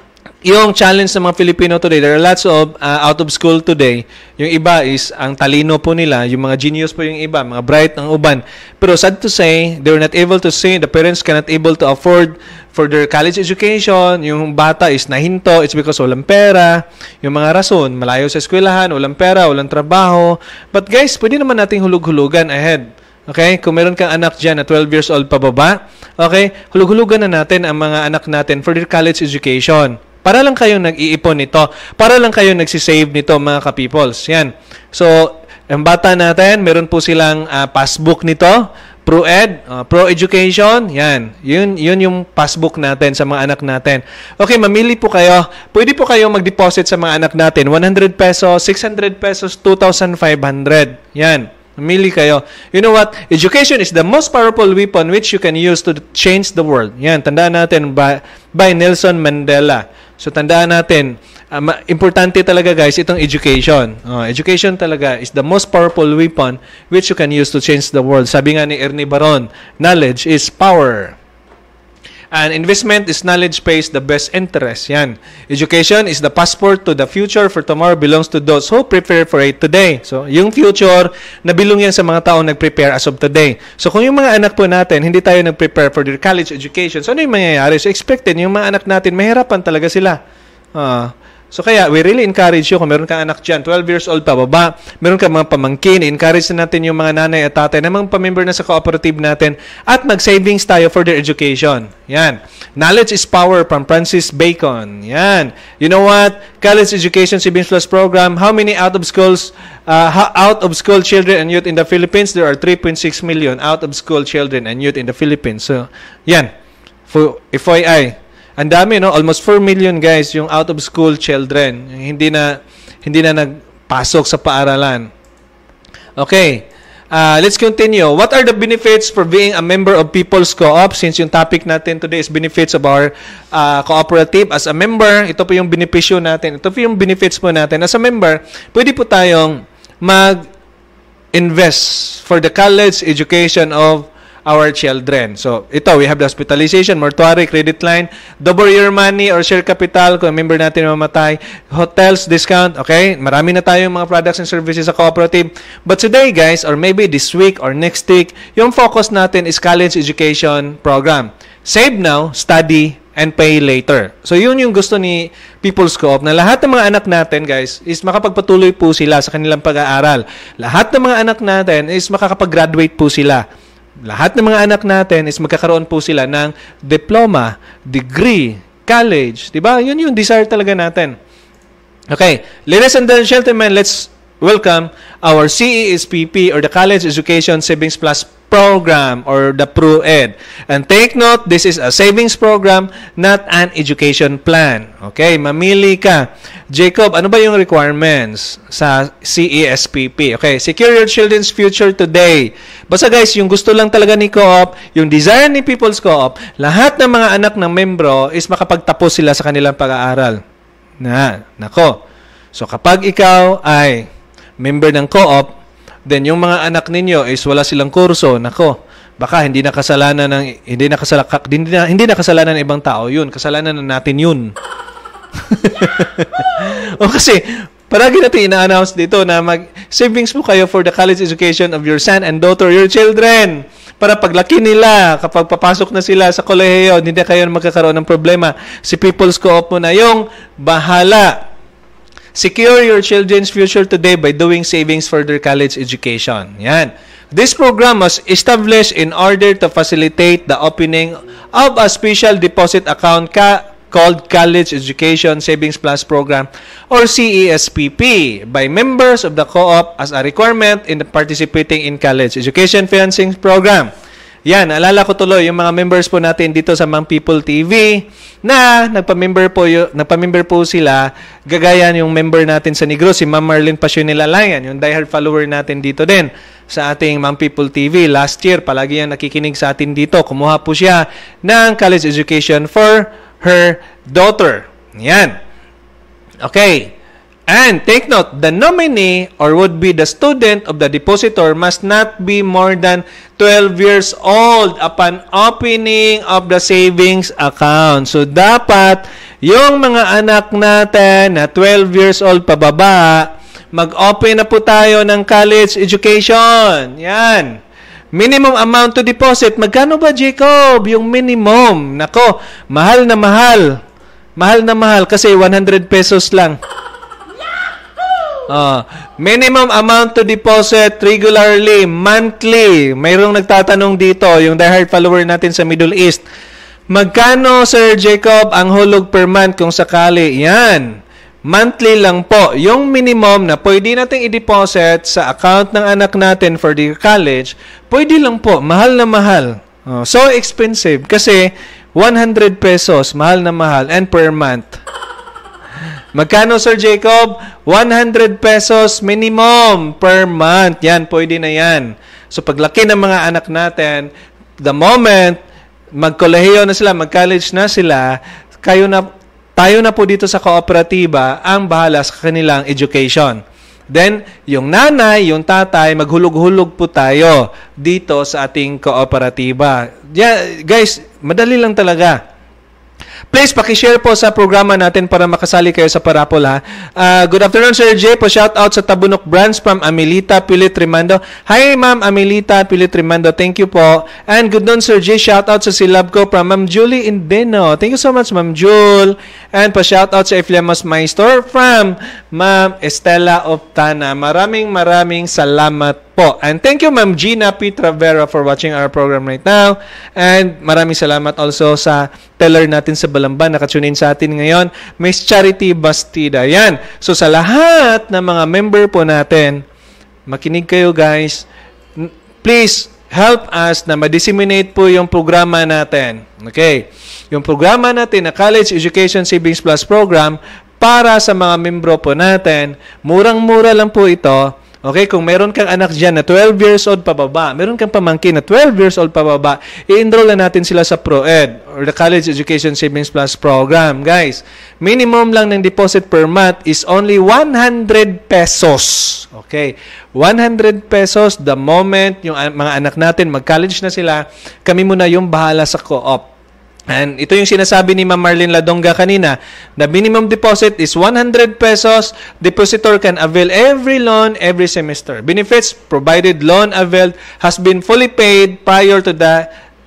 yung challenge ng mga Filipino today, there are lots of uh, out of school today. Yung iba is, ang talino po nila, yung mga genius po yung iba, mga bright ng uban. Pero sad to say, they were not able to say, the parents cannot able to afford for their college education. Yung bata is nahinto, it's because walang pera. Yung mga rason, malayo sa eskwelahan, walang pera, walang trabaho. But guys, pwede naman nating hulug-hulugan ahead. Okay? Kung meron kang anak dyan na twelve years old pababa, okay, hulug-hulugan na natin ang mga anak natin for their college education. Para lang kayong nag-iipon nito. Para lang kayong nagsisave nito, mga ka-peoples. Yan. So, ang bata natin, meron po silang uh, passbook nito. Pro-Ed, uh, Pro-Education. Yan. Yun, yun yung passbook natin sa mga anak natin. Okay, mamili po kayo. Pwede po kayong mag-deposit sa mga anak natin. one hundred pesos, six hundred pesos, two thousand five hundred. Yan. Mamili kayo. You know what? Education is the most powerful weapon which you can use to change the world. Yan. Tandaan natin by, by Nelson Mandela. So, tandaan natin, um, importante talaga, guys, itong education. Uh, education talaga is the most powerful weapon which you can use to change the world. Sabi nga ni Ernie Baron, knowledge is power. And investment is knowledge pays the best interest. Yan. Education is the passport to the future, for tomorrow belongs to those who prepare for it today. So, yung future, nabilong yan sa mga taong nag-prepare as of today. So, kung yung mga anak po natin, hindi tayo nag-prepare for their college education, so ano yung mangyayari? So, expected, yung mga anak natin, mahirapan talaga sila. Uh, So kaya, we really encourage you, kung meron kang anak dyan, twelve years old pa baba, meron kang mga pamangkin, encourage na natin yung mga nanay at tatay na mga pamember na sa cooperative natin at mag-savings tayo for their education. Yan. Knowledge is power from Francis Bacon. Yan. You know what? College Education Savings Plus Program, how many out of schools, uh, out of school children and youth in the Philippines? There are three point six million out of school children and youth in the Philippines. So, yan. For F Y I. Ang dami, no? Almost four million, guys, yung out-of-school children. Hindi na, hindi na nagpasok sa paaralan. Okay. Uh, let's continue. What are the benefits for being a member of People's Co-op? Since yung topic natin today is benefits of our uh, cooperative. As a member, ito po yung benepisyo natin. Ito po yung benefits po natin. As a member, pwede po tayong mag-invest for the college education of our children. So, ito, we have the hospitalization, mortuary, credit line, double your money or share capital kung member natin mamatay, hotels, discount, okay? Marami na tayong mga products and services sa cooperative. But today, guys, or maybe this week or next week, yung focus natin is college education program. Save now, study and pay later. So, yun yung gusto ni People's Co-op na lahat ng mga anak natin, guys, is makapagpatuloy po sila sa kanilang pag-aaral. Lahat ng mga anak natin is makakapag-graduate po sila. Lahat ng mga anak natin is magkakaroon po sila ng diploma, degree, college. Diba? Yun yung desire talaga natin. Okay. Ladies and gentlemen, let's welcome our C E S P P or the College Education Savings Plus Program or the ProEd. And take note, this is a savings program, not an education plan. Okay, mamili ka. Jacob, ano ba yung requirements sa C E S P P? Okay, secure your children's future today. Basta guys, yung gusto lang talaga ni Co-op, yung desire ni People's Co-op, lahat ng mga anak ng membro is makapagtapos sila sa kanilang pag-aaral. Na, nako. So kapag ikaw ay member ng Co-op, then yung mga anak ninyo is wala silang kurso, nako, baka hindi na kasalanan ng hindi na kasala, hindi na, hindi na kasalanan ng ibang tao yun, kasalanan na natin yun. O kasi paragi natin ina-announce dito na mag savings po kayo for the college education of your son and daughter, your children. Para paglaki nila, kapag papasok na sila sa kolehiyo, hindi na kayo magkakaroon ng problema. Si People's Co-op mo na yung bahala. Secure your children's future today by doing savings for their college education. Yan. This program was established in order to facilitate the opening of a special deposit account ca called College Education Savings Plus Program or C E S P P by members of the Co-op as a requirement in the participating in College Education Financing Program. Yan, alala ko tuloy yung mga members po natin dito sa Mang People T V na nagpa-member po, y- nagpa-member po sila, gagaya yung member natin sa Negros, si Ma'am Marlene Pasionila Layan, yung diehard follower natin dito din sa ating Mang People T V. Last year, palagi yan nakikinig sa atin dito. Kumuha po siya ng college education for her daughter. Yan. Okay. And take note, the nominee or would be the student of the depositor must not be more than twelve years old upon opening of the savings account. So, dapat yung mga anak natin na twelve years old pababa, mag-open na po tayo ng college education. Yan. Minimum amount to deposit. Magkano ba, Jacob? Yung minimum. Nako, mahal na mahal. Mahal na mahal kasi one hundred pesos lang. Uh, minimum amount to deposit regularly, monthly. Mayroong nagtatanong dito, yung diehard follower natin sa Middle East. Magkano, Sir Jacob, ang hulog per month kung sakali? Yan. Monthly lang po. Yung minimum na pwede nating i-deposit sa account ng anak natin for the college, pwede lang po. Mahal na mahal. Uh, so expensive kasi one hundred pesos, mahal na mahal, and per month. Magkano, Sir Jacob? one hundred pesos minimum per month. Yan, pwede na yan. So, paglaki ng mga anak natin, the moment, magkolehiyo na sila, mag-college na sila, kayo na, tayo na po dito sa kooperatiba ang bahala sa kanilang education. Then, yung nanay, yung tatay, maghulog-hulog po tayo dito sa ating kooperatiba. Yeah, guys, madali lang talaga. Please, pakishare po sa programa natin para makasali kayo sa parapol, ha. Uh, good afternoon, Sir J. Po shout out sa Tabunok Branch from Amelita Pilit Rimando. Hi, Ma'am Amelita Pilit Rimando. Thank you po. And good noon, Sir J. Shout out sa Silab ko from Ma'am Julie Indeno. Thank you so much, Ma'am Jul. And po shout out sa Iflemos My Store from Ma'am Estela Optana. Maraming maraming salamat po. And thank you, Ma'am Gina Petra Vera, for watching our program right now. And maraming salamat also sa teller natin sa Balamban, nakatunin sa atin ngayon, Miss Charity Bastida. Yan. So, sa lahat ng mga member po natin, makinig kayo, guys. Please, help us na ma-disseminate po yung programa natin. Okay? Yung programa natin na College Education Savings Plus Program para sa mga membro po natin, murang-mura lang po ito. Okay, kung meron kang anak dyan na twelve years old pababa, meron kang pamangkin na twelve years old pababa, i-enroll na natin sila sa ProEd or the College Education Savings Plus Program. Guys, minimum lang ng deposit per month is only one hundred pesos. Okay, one hundred pesos the moment yung mga anak natin mag-college na sila, kami muna yung bahala sa Co-op. And ito yung sinasabi ni Ma'am Marlene Ladonga kanina, the minimum deposit is one hundred pesos. Depositor can avail every loan every semester. Benefits provided loan availed has been fully paid prior to the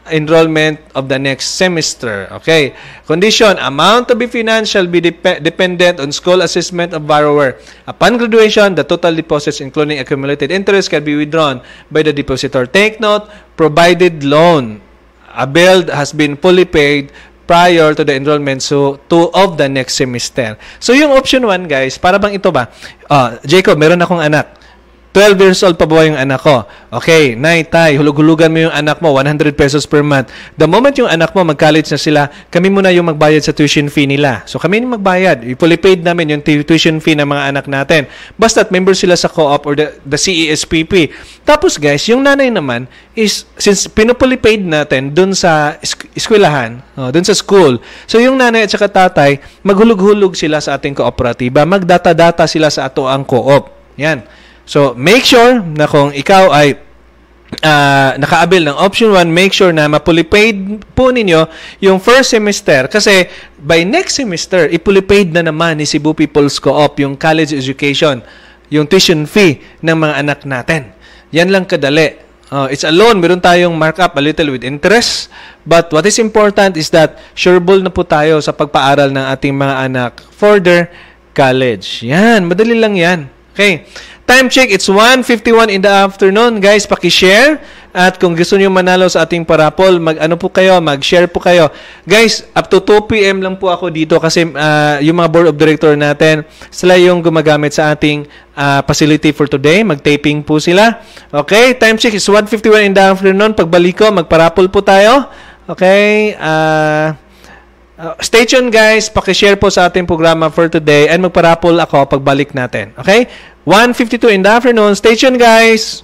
enrollment of the next semester. Okay. Condition, amount to be financed shall be dep- dependent on school assessment of borrower. Upon graduation, the total deposits including accumulated interest can be withdrawn by the depositor. Take note, provided loan availed has been fully paid prior to the enrollment so two of the next semester. So yung option one, guys, para bang ito ba? Uh, Jacob, meron akong anak. twelve years old pa ba yung anak ko? Okay, nay, tay, hulug-hulugan mo yung anak mo, one hundred pesos per month. The moment yung anak mo, mag-college na sila, kami muna yung magbayad sa tuition fee nila. So kami yung magbayad. I-fully paid namin yung tuition fee ng mga anak natin. Basta't member sila sa Co-op or the, the C E S P P. Tapos guys, yung nanay naman is, since pinupully paid natin dun sa esc- eskwelahan, oh, dun sa school, so yung nanay at saka tatay, maghulog-hulog sila sa ating kooperatiba, magdata-data sila sa ato ang Co-op. Yan. So, make sure na kung ikaw ay uh, naka-avail ng option one, make sure na ma-fully paid po ninyo yung first semester. Kasi, by next semester, i-fully paid na naman ni Cebu People's Co-op yung college education, yung tuition fee ng mga anak natin. Yan lang kadali. Uh, it's a loan. Meron tayong markup a little with interest. But what is important is that sureable na po tayo sa pagpaaral ng ating mga anak for their college. Yan. Madali lang yan. Okay. Time check, it's one fifty-one in the afternoon. Guys, paki-share. At kung gusto niyo manalo sa ating parapol, mag-ano po kayo, mag-share po kayo. Guys, up to two p.m. lang po ako dito kasi uh, yung mga board of director natin, sila yung gumagamit sa ating uh, facility for today. Mag-taping po sila. Okay, time check is one fifty-one in the afternoon. Pagbalik ko, magparapol po tayo. Okay, uh, uh, stay tuned guys. Paki-share po sa ating programa for today and magparapol ako pagbalik natin. Okay? one fifty-two in the afternoon. Stay tuned, guys.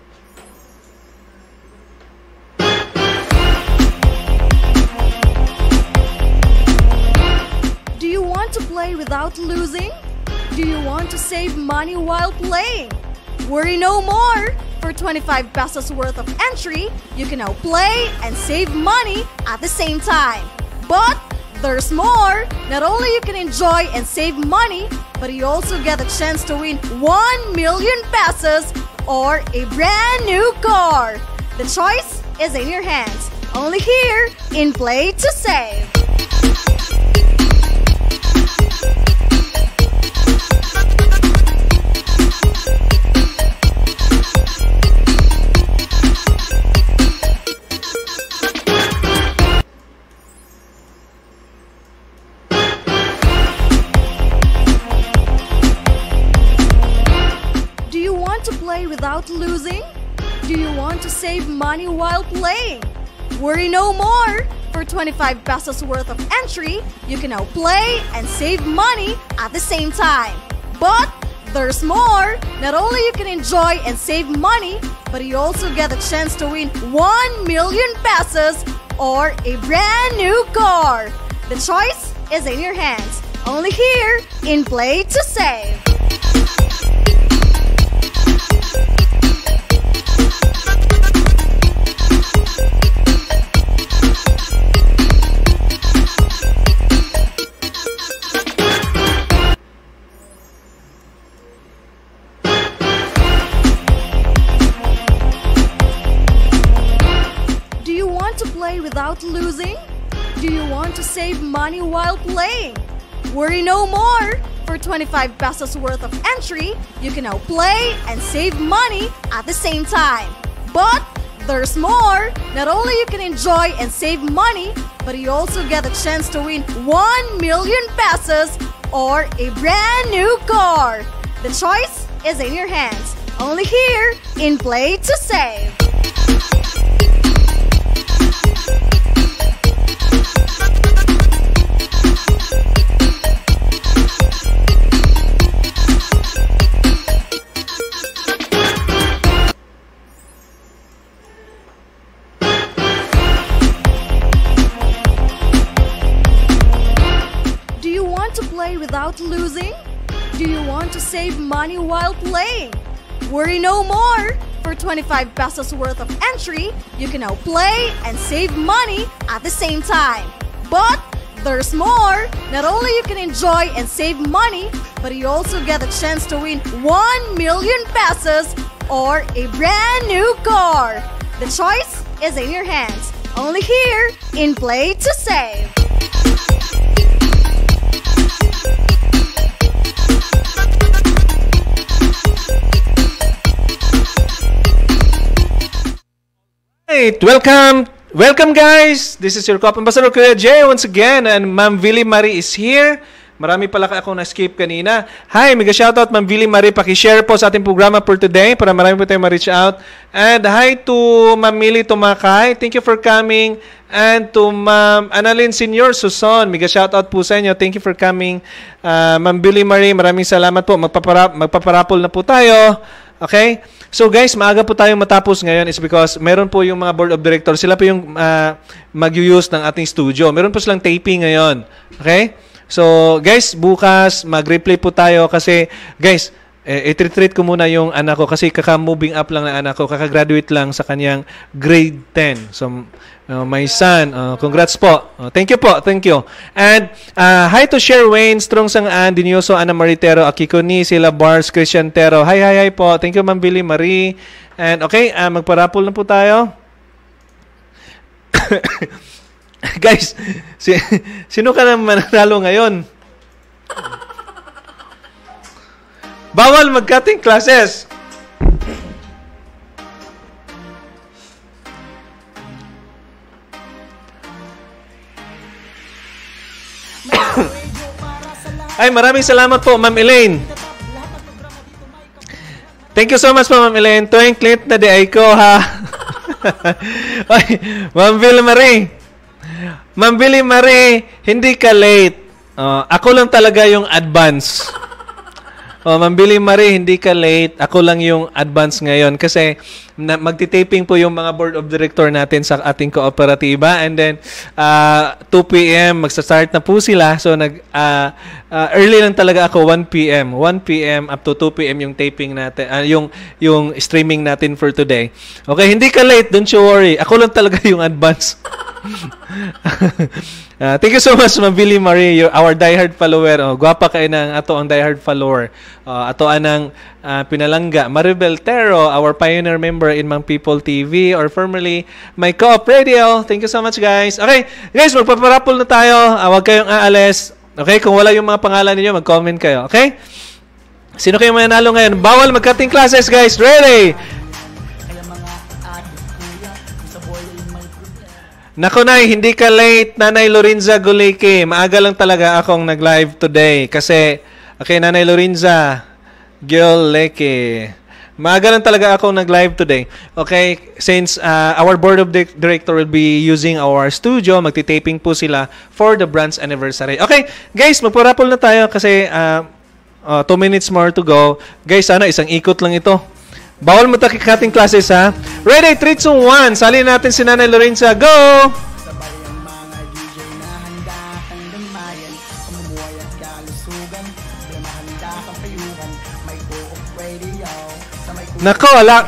Do you want to play without losing? Do you want to save money while playing? Worry no more! For twenty-five pesos worth of entry, you can now play and save money at the same time. But there's more! Not only you can enjoy and save money, but you also get a chance to win one million pesos or a brand new car. The choice is in your hands. Only here in Play to Save. Without losing? Do you want to save money while playing? Worry no more! For twenty-five pesos worth of entry, you can now play and save money at the same time. But there's more! Not only you can enjoy and save money, but you also get a chance to win one million pesos or a brand new car. The choice is in your hands. Only here in Play to Save. Without losing? Do you want to save money while playing? Worry no more! For twenty-five pesos worth of entry, you can now play and save money at the same time. But there's more! Not only you can enjoy and save money, but you also get a chance to win one million pesos or a brand new car. The choice is in your hands. Only here in Play to Save. Without losing? Do you want to save money while playing? Worry no more! For twenty-five pesos worth of entry, you can now play and save money at the same time. But there's more! Not only you can enjoy and save money, but you also get a chance to win one million pesos or a brand new car. The choice is in your hands. Only here in Play to Save. Right, welcome, welcome guys. This is your Coop Ambassador Kuya Jay once again, and Ma'am Villy Marie is here. Marami pala ako na-skip kanina. Hi, mega shoutout Ma'am Villy Marie. Paki-share po sa ating programa for today para marami po tayong ma-reach out. And hi to Ma'am Millie Tumakay. Thank you for coming. And to Ma'am Annalyn Senior Suson. Mega shoutout po sa inyo. Thank you for coming. Uh, Ma'am Villy Marie, maraming salamat po. Magpapara magpaparapol na po tayo. Okay? So guys, maaga po tayong matapos ngayon is because meron po yung mga board of directors. Sila po yung uh, mag-use ng ating studio. Meron po silang taping ngayon. Okay? So, guys, bukas mag-replay po tayo kasi, guys, eh, i-treat ko muna yung anak ko kasi kaka-moving up lang na anak ko. Kaka-graduate lang sa kanyang grade ten. So, uh, my son, uh, congrats po. Uh, thank you po, thank you. And, uh, hi to Sherwayne, Strong Sangaan, Dinyoso, Ana Maritero, Akiko Ni, Sila Bars, Christian Tero. Hi, hi, hi po. Thank you, Ma'am Villy Marie. And, okay, uh, magparapol na po tayo. Guys, si, sino ka na mananalo ngayon? Bawal mag-cutting classes. Ay, maraming salamat po, Ma'am Elaine. Thank you so much po, Ma'am Elaine. Tuwing clip na di ay ko, ha? Ay, Ma'am Villy Marie. Ma'am Villy Marie, hindi ka late. Uh, ako lang talaga yung advance. Oh, Ma'am Villy Marie, hindi ka late. Ako lang yung advance ngayon kasi na, magti-taping po yung mga board of director natin sa ating kooperatiba, and then uh, two p m magsa-start na po sila. So nag uh, uh, early lang talaga ako, one p m one p m up to two p m yung taping natin, uh, yung yung streaming natin for today. Okay, hindi ka late, don't you worry. Ako lang talaga yung advance. uh, thank you so much, Ma'am Villy Marie, you're our diehard follower. Oh, gwapa kayo ng ato ang diehard follower. Uh, ato anang uh, pinalangga. Maribel Tero, our pioneer member in Mang People T V, or formerly my Coop Radio. Thank you so much, guys. Okay, guys, magpaparapol na tayo. Uh, huwag kayong aalis. Okay, kung wala yung mga pangalan niyo, mag-comment kayo. Okay? Sino kayo mananalo ngayon? Bawal mag-cutting classes, guys. Ready? Naku, Nay, hindi ka late, Nanay Lorenza Guleke. Maaga lang talaga akong nag-live today kasi, okay, Nanay Lorenza Guleke. Maaga lang talaga akong nag-live today. Okay, since uh, our board of di- director will be using our studio, magti-taping po sila for the brand's anniversary. Okay, guys, magparapol na tayo kasi uh, uh, two minutes more to go. Guys, sana isang ikot lang ito. Bawal mo cutting classes, ha? Ready, three, two, one. Salin natin si Nanay Lorenza. Go! Nako, ala.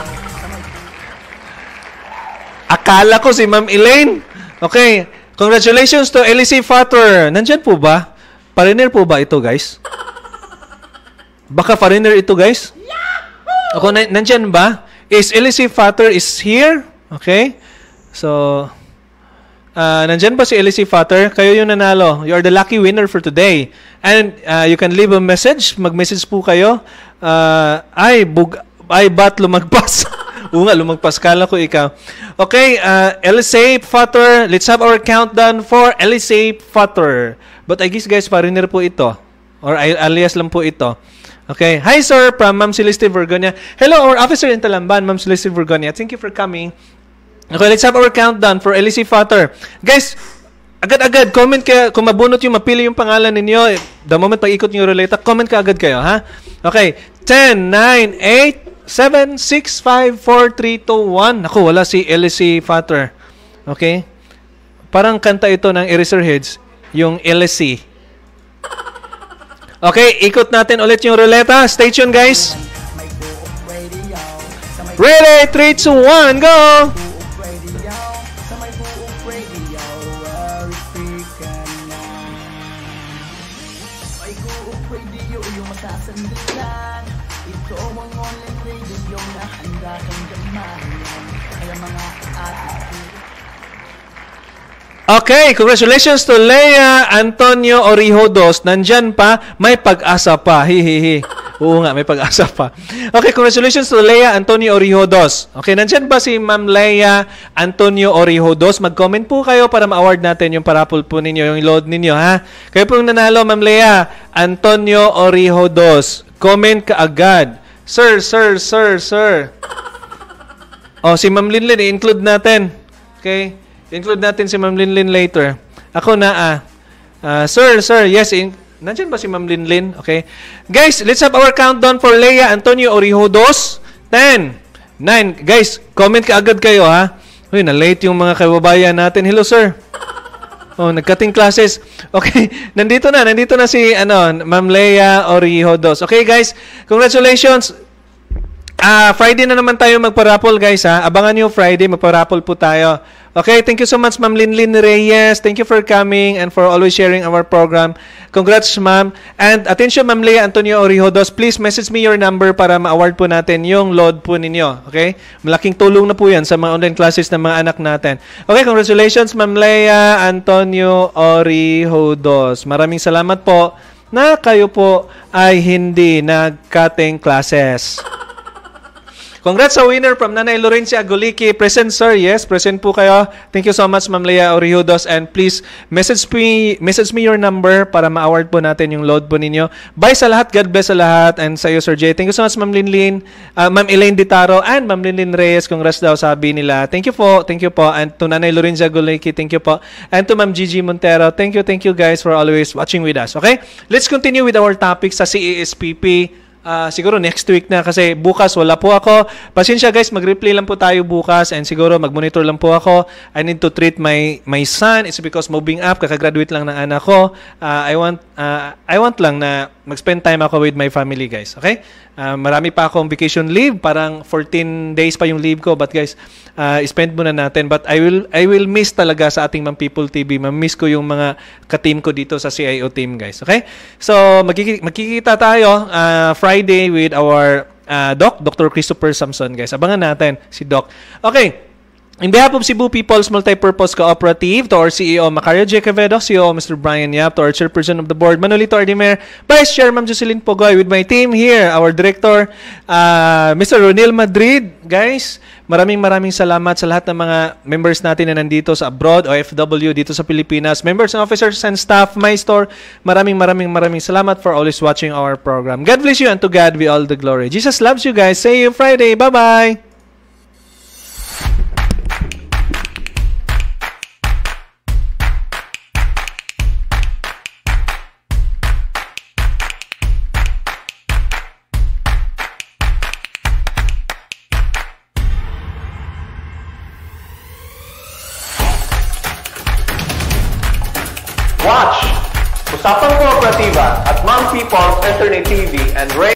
Akala ko si Ma'am Elaine. Okay. Congratulations to Elise Fatter. Nandyan po ba? Foreigner po ba ito, guys? Baka foreigner ito, guys? Ako, na, nandyan ba? Is Elise Fatter is here? Okay. So, uh, nandyan ba si Elise Fatter? Kayo yung nanalo. You are the lucky winner for today. And uh, you can leave a message. Mag-message po kayo. Uh, ay, bug... Ay, ba't lumagpas? Oo nga, lumagpas. Kala ko ikaw. Okay, uh, Elise Fatter. Let's have our countdown for Elise Fatter. But I guess, guys, foreigner po ito. Or alias lang po ito. Okay. Hi, sir, from Ma'am Celeste Vergonia. Hello, our officer in Talamban, Ma'am Celeste Vergonia. Thank you for coming. Okay, let's have our countdown for Elise Fatter. Guys, agad-agad, comment kayo. Kung mabunot yung, mapili yung pangalan ninyo, the moment pag-ikot yung ruleta, comment ka agad kayo, ha? Okay. ten, nine, eight, seven, six, five, four, three, two, one. Naku, wala si Elise Fatter. Okay? Parang kanta ito ng Eraserheads, yung Elise. Okay, ikot natin ulit yung ruleta. Stay tuned, guys. Ready, three, two, one, go! Okay, congratulations to Leia Antonio Orihodos. Nandyan pa, may pag-asa pa. Hihihi. Oo nga, may pag-asa pa. Okay, congratulations to Leia Antonio Orihodos. Okay, nandyan ba si Ma'am Leia Antonio Orihodos? Mag-comment po kayo para ma-award natin yung parapol po ninyo, yung load ninyo, ha? Kayo pong nanalo, Ma'am Leia Antonio Orihodos. Comment ka agad. Sir, sir, sir, sir. Oh, si Ma'am Linlin, i-include natin. Okay? Include natin si Ma'am Linlin later. Ako na, ah. Uh, sir, sir, yes. In, nandiyan ba si Ma'am Linlin? Okay. Guys, let's have our countdown for Leia Antonio Orihodos. ten, nine. Guys, comment ka agad kayo, ha? Uy, na-late yung mga kababayan natin. Hello, sir. Oh, nagkating classes. Okay, nandito na. Nandito na si, ano, Ma'am Leia Orihodos. Okay, guys. Congratulations. Ah, uh, Friday na naman tayo magparapol, guys, ha? Abangan nyo Friday, magparapol po tayo. Okay, thank you so much, Ma'am Linlin Reyes. Thank you for coming and for always sharing our program. Congrats, Ma'am. And attention, Ma'am Leia Antonio Orihodos, please message me your number para ma-award po natin yung load po ninyo. Okay? Malaking tulong na po yan sa mga online classes ng mga anak natin. Okay, congratulations, Ma'am Leia Antonio Orihodos. Maraming salamat po na kayo po ay hindi nag-cutting classes. Congrats sa winner from Nanay Lorencia Agoliki. Present, sir. Yes, present po kayo. Thank you so much, Ma'am Leia Orihudos. And please, message me, message me your number para ma-award po natin yung load po ninyo. Bye sa lahat. God bless sa lahat. And sa iyo, Sir Jay. Thank you so much, Ma'am Linlin. Uh, Ma'am Elaine Ditaro and Ma'am Linlin Reyes. Congrats daw, sabi nila. Thank you po. Thank you po. And to Nanay Lorencia Agoliki, thank you po. And to Ma'am Gigi Montero, thank you, thank you guys for always watching with us. Okay? Let's continue with our topic sa C A S P P. Uh, siguro next week na kasi bukas wala po ako. Pasensya guys, mag-replay lang po tayo bukas and siguro mag-monitor lang po ako. I need to treat my my son. It's because moving up, kakagraduate lang ng anak ko. Uh, I want uh, I want lang na mag-spend time ako with my family guys. Okay? Uh, marami pa akong vacation leave, parang fourteen days pa yung leave ko, but guys, uh, spend muna natin. But I will I will miss talaga sa ating Mang People T V. Ma-miss ko yung mga ka-team ko dito sa C I O team guys. Okay? So, magkik- magkikita tayo uh, Friday with our uh, Doc, Doctor Christopher Samson guys. Abangan natin si Doc. Okay. In behalf of Cebu People's Multipurpose Cooperative, to our C E O Macario J. Quevedo, C E O Mister Brian Yap, to our Chairperson of the Board Manolito Ardimer, Vice Chair Ma'am Jocelyn Pogoy, with my team here, our Director uh, Mister Ronil Madrid. Guys, maraming maraming salamat sa lahat ng mga members natin na nandito sa abroad, O F W, dito sa Pilipinas, members and officers and staff, my store. Maraming maraming maraming salamat for always watching our program. God bless you and to God be all the glory. Jesus loves you guys. See you Friday. Bye-bye. Watch Usapang Kooperatiba at Mang People's Internet T V and Radio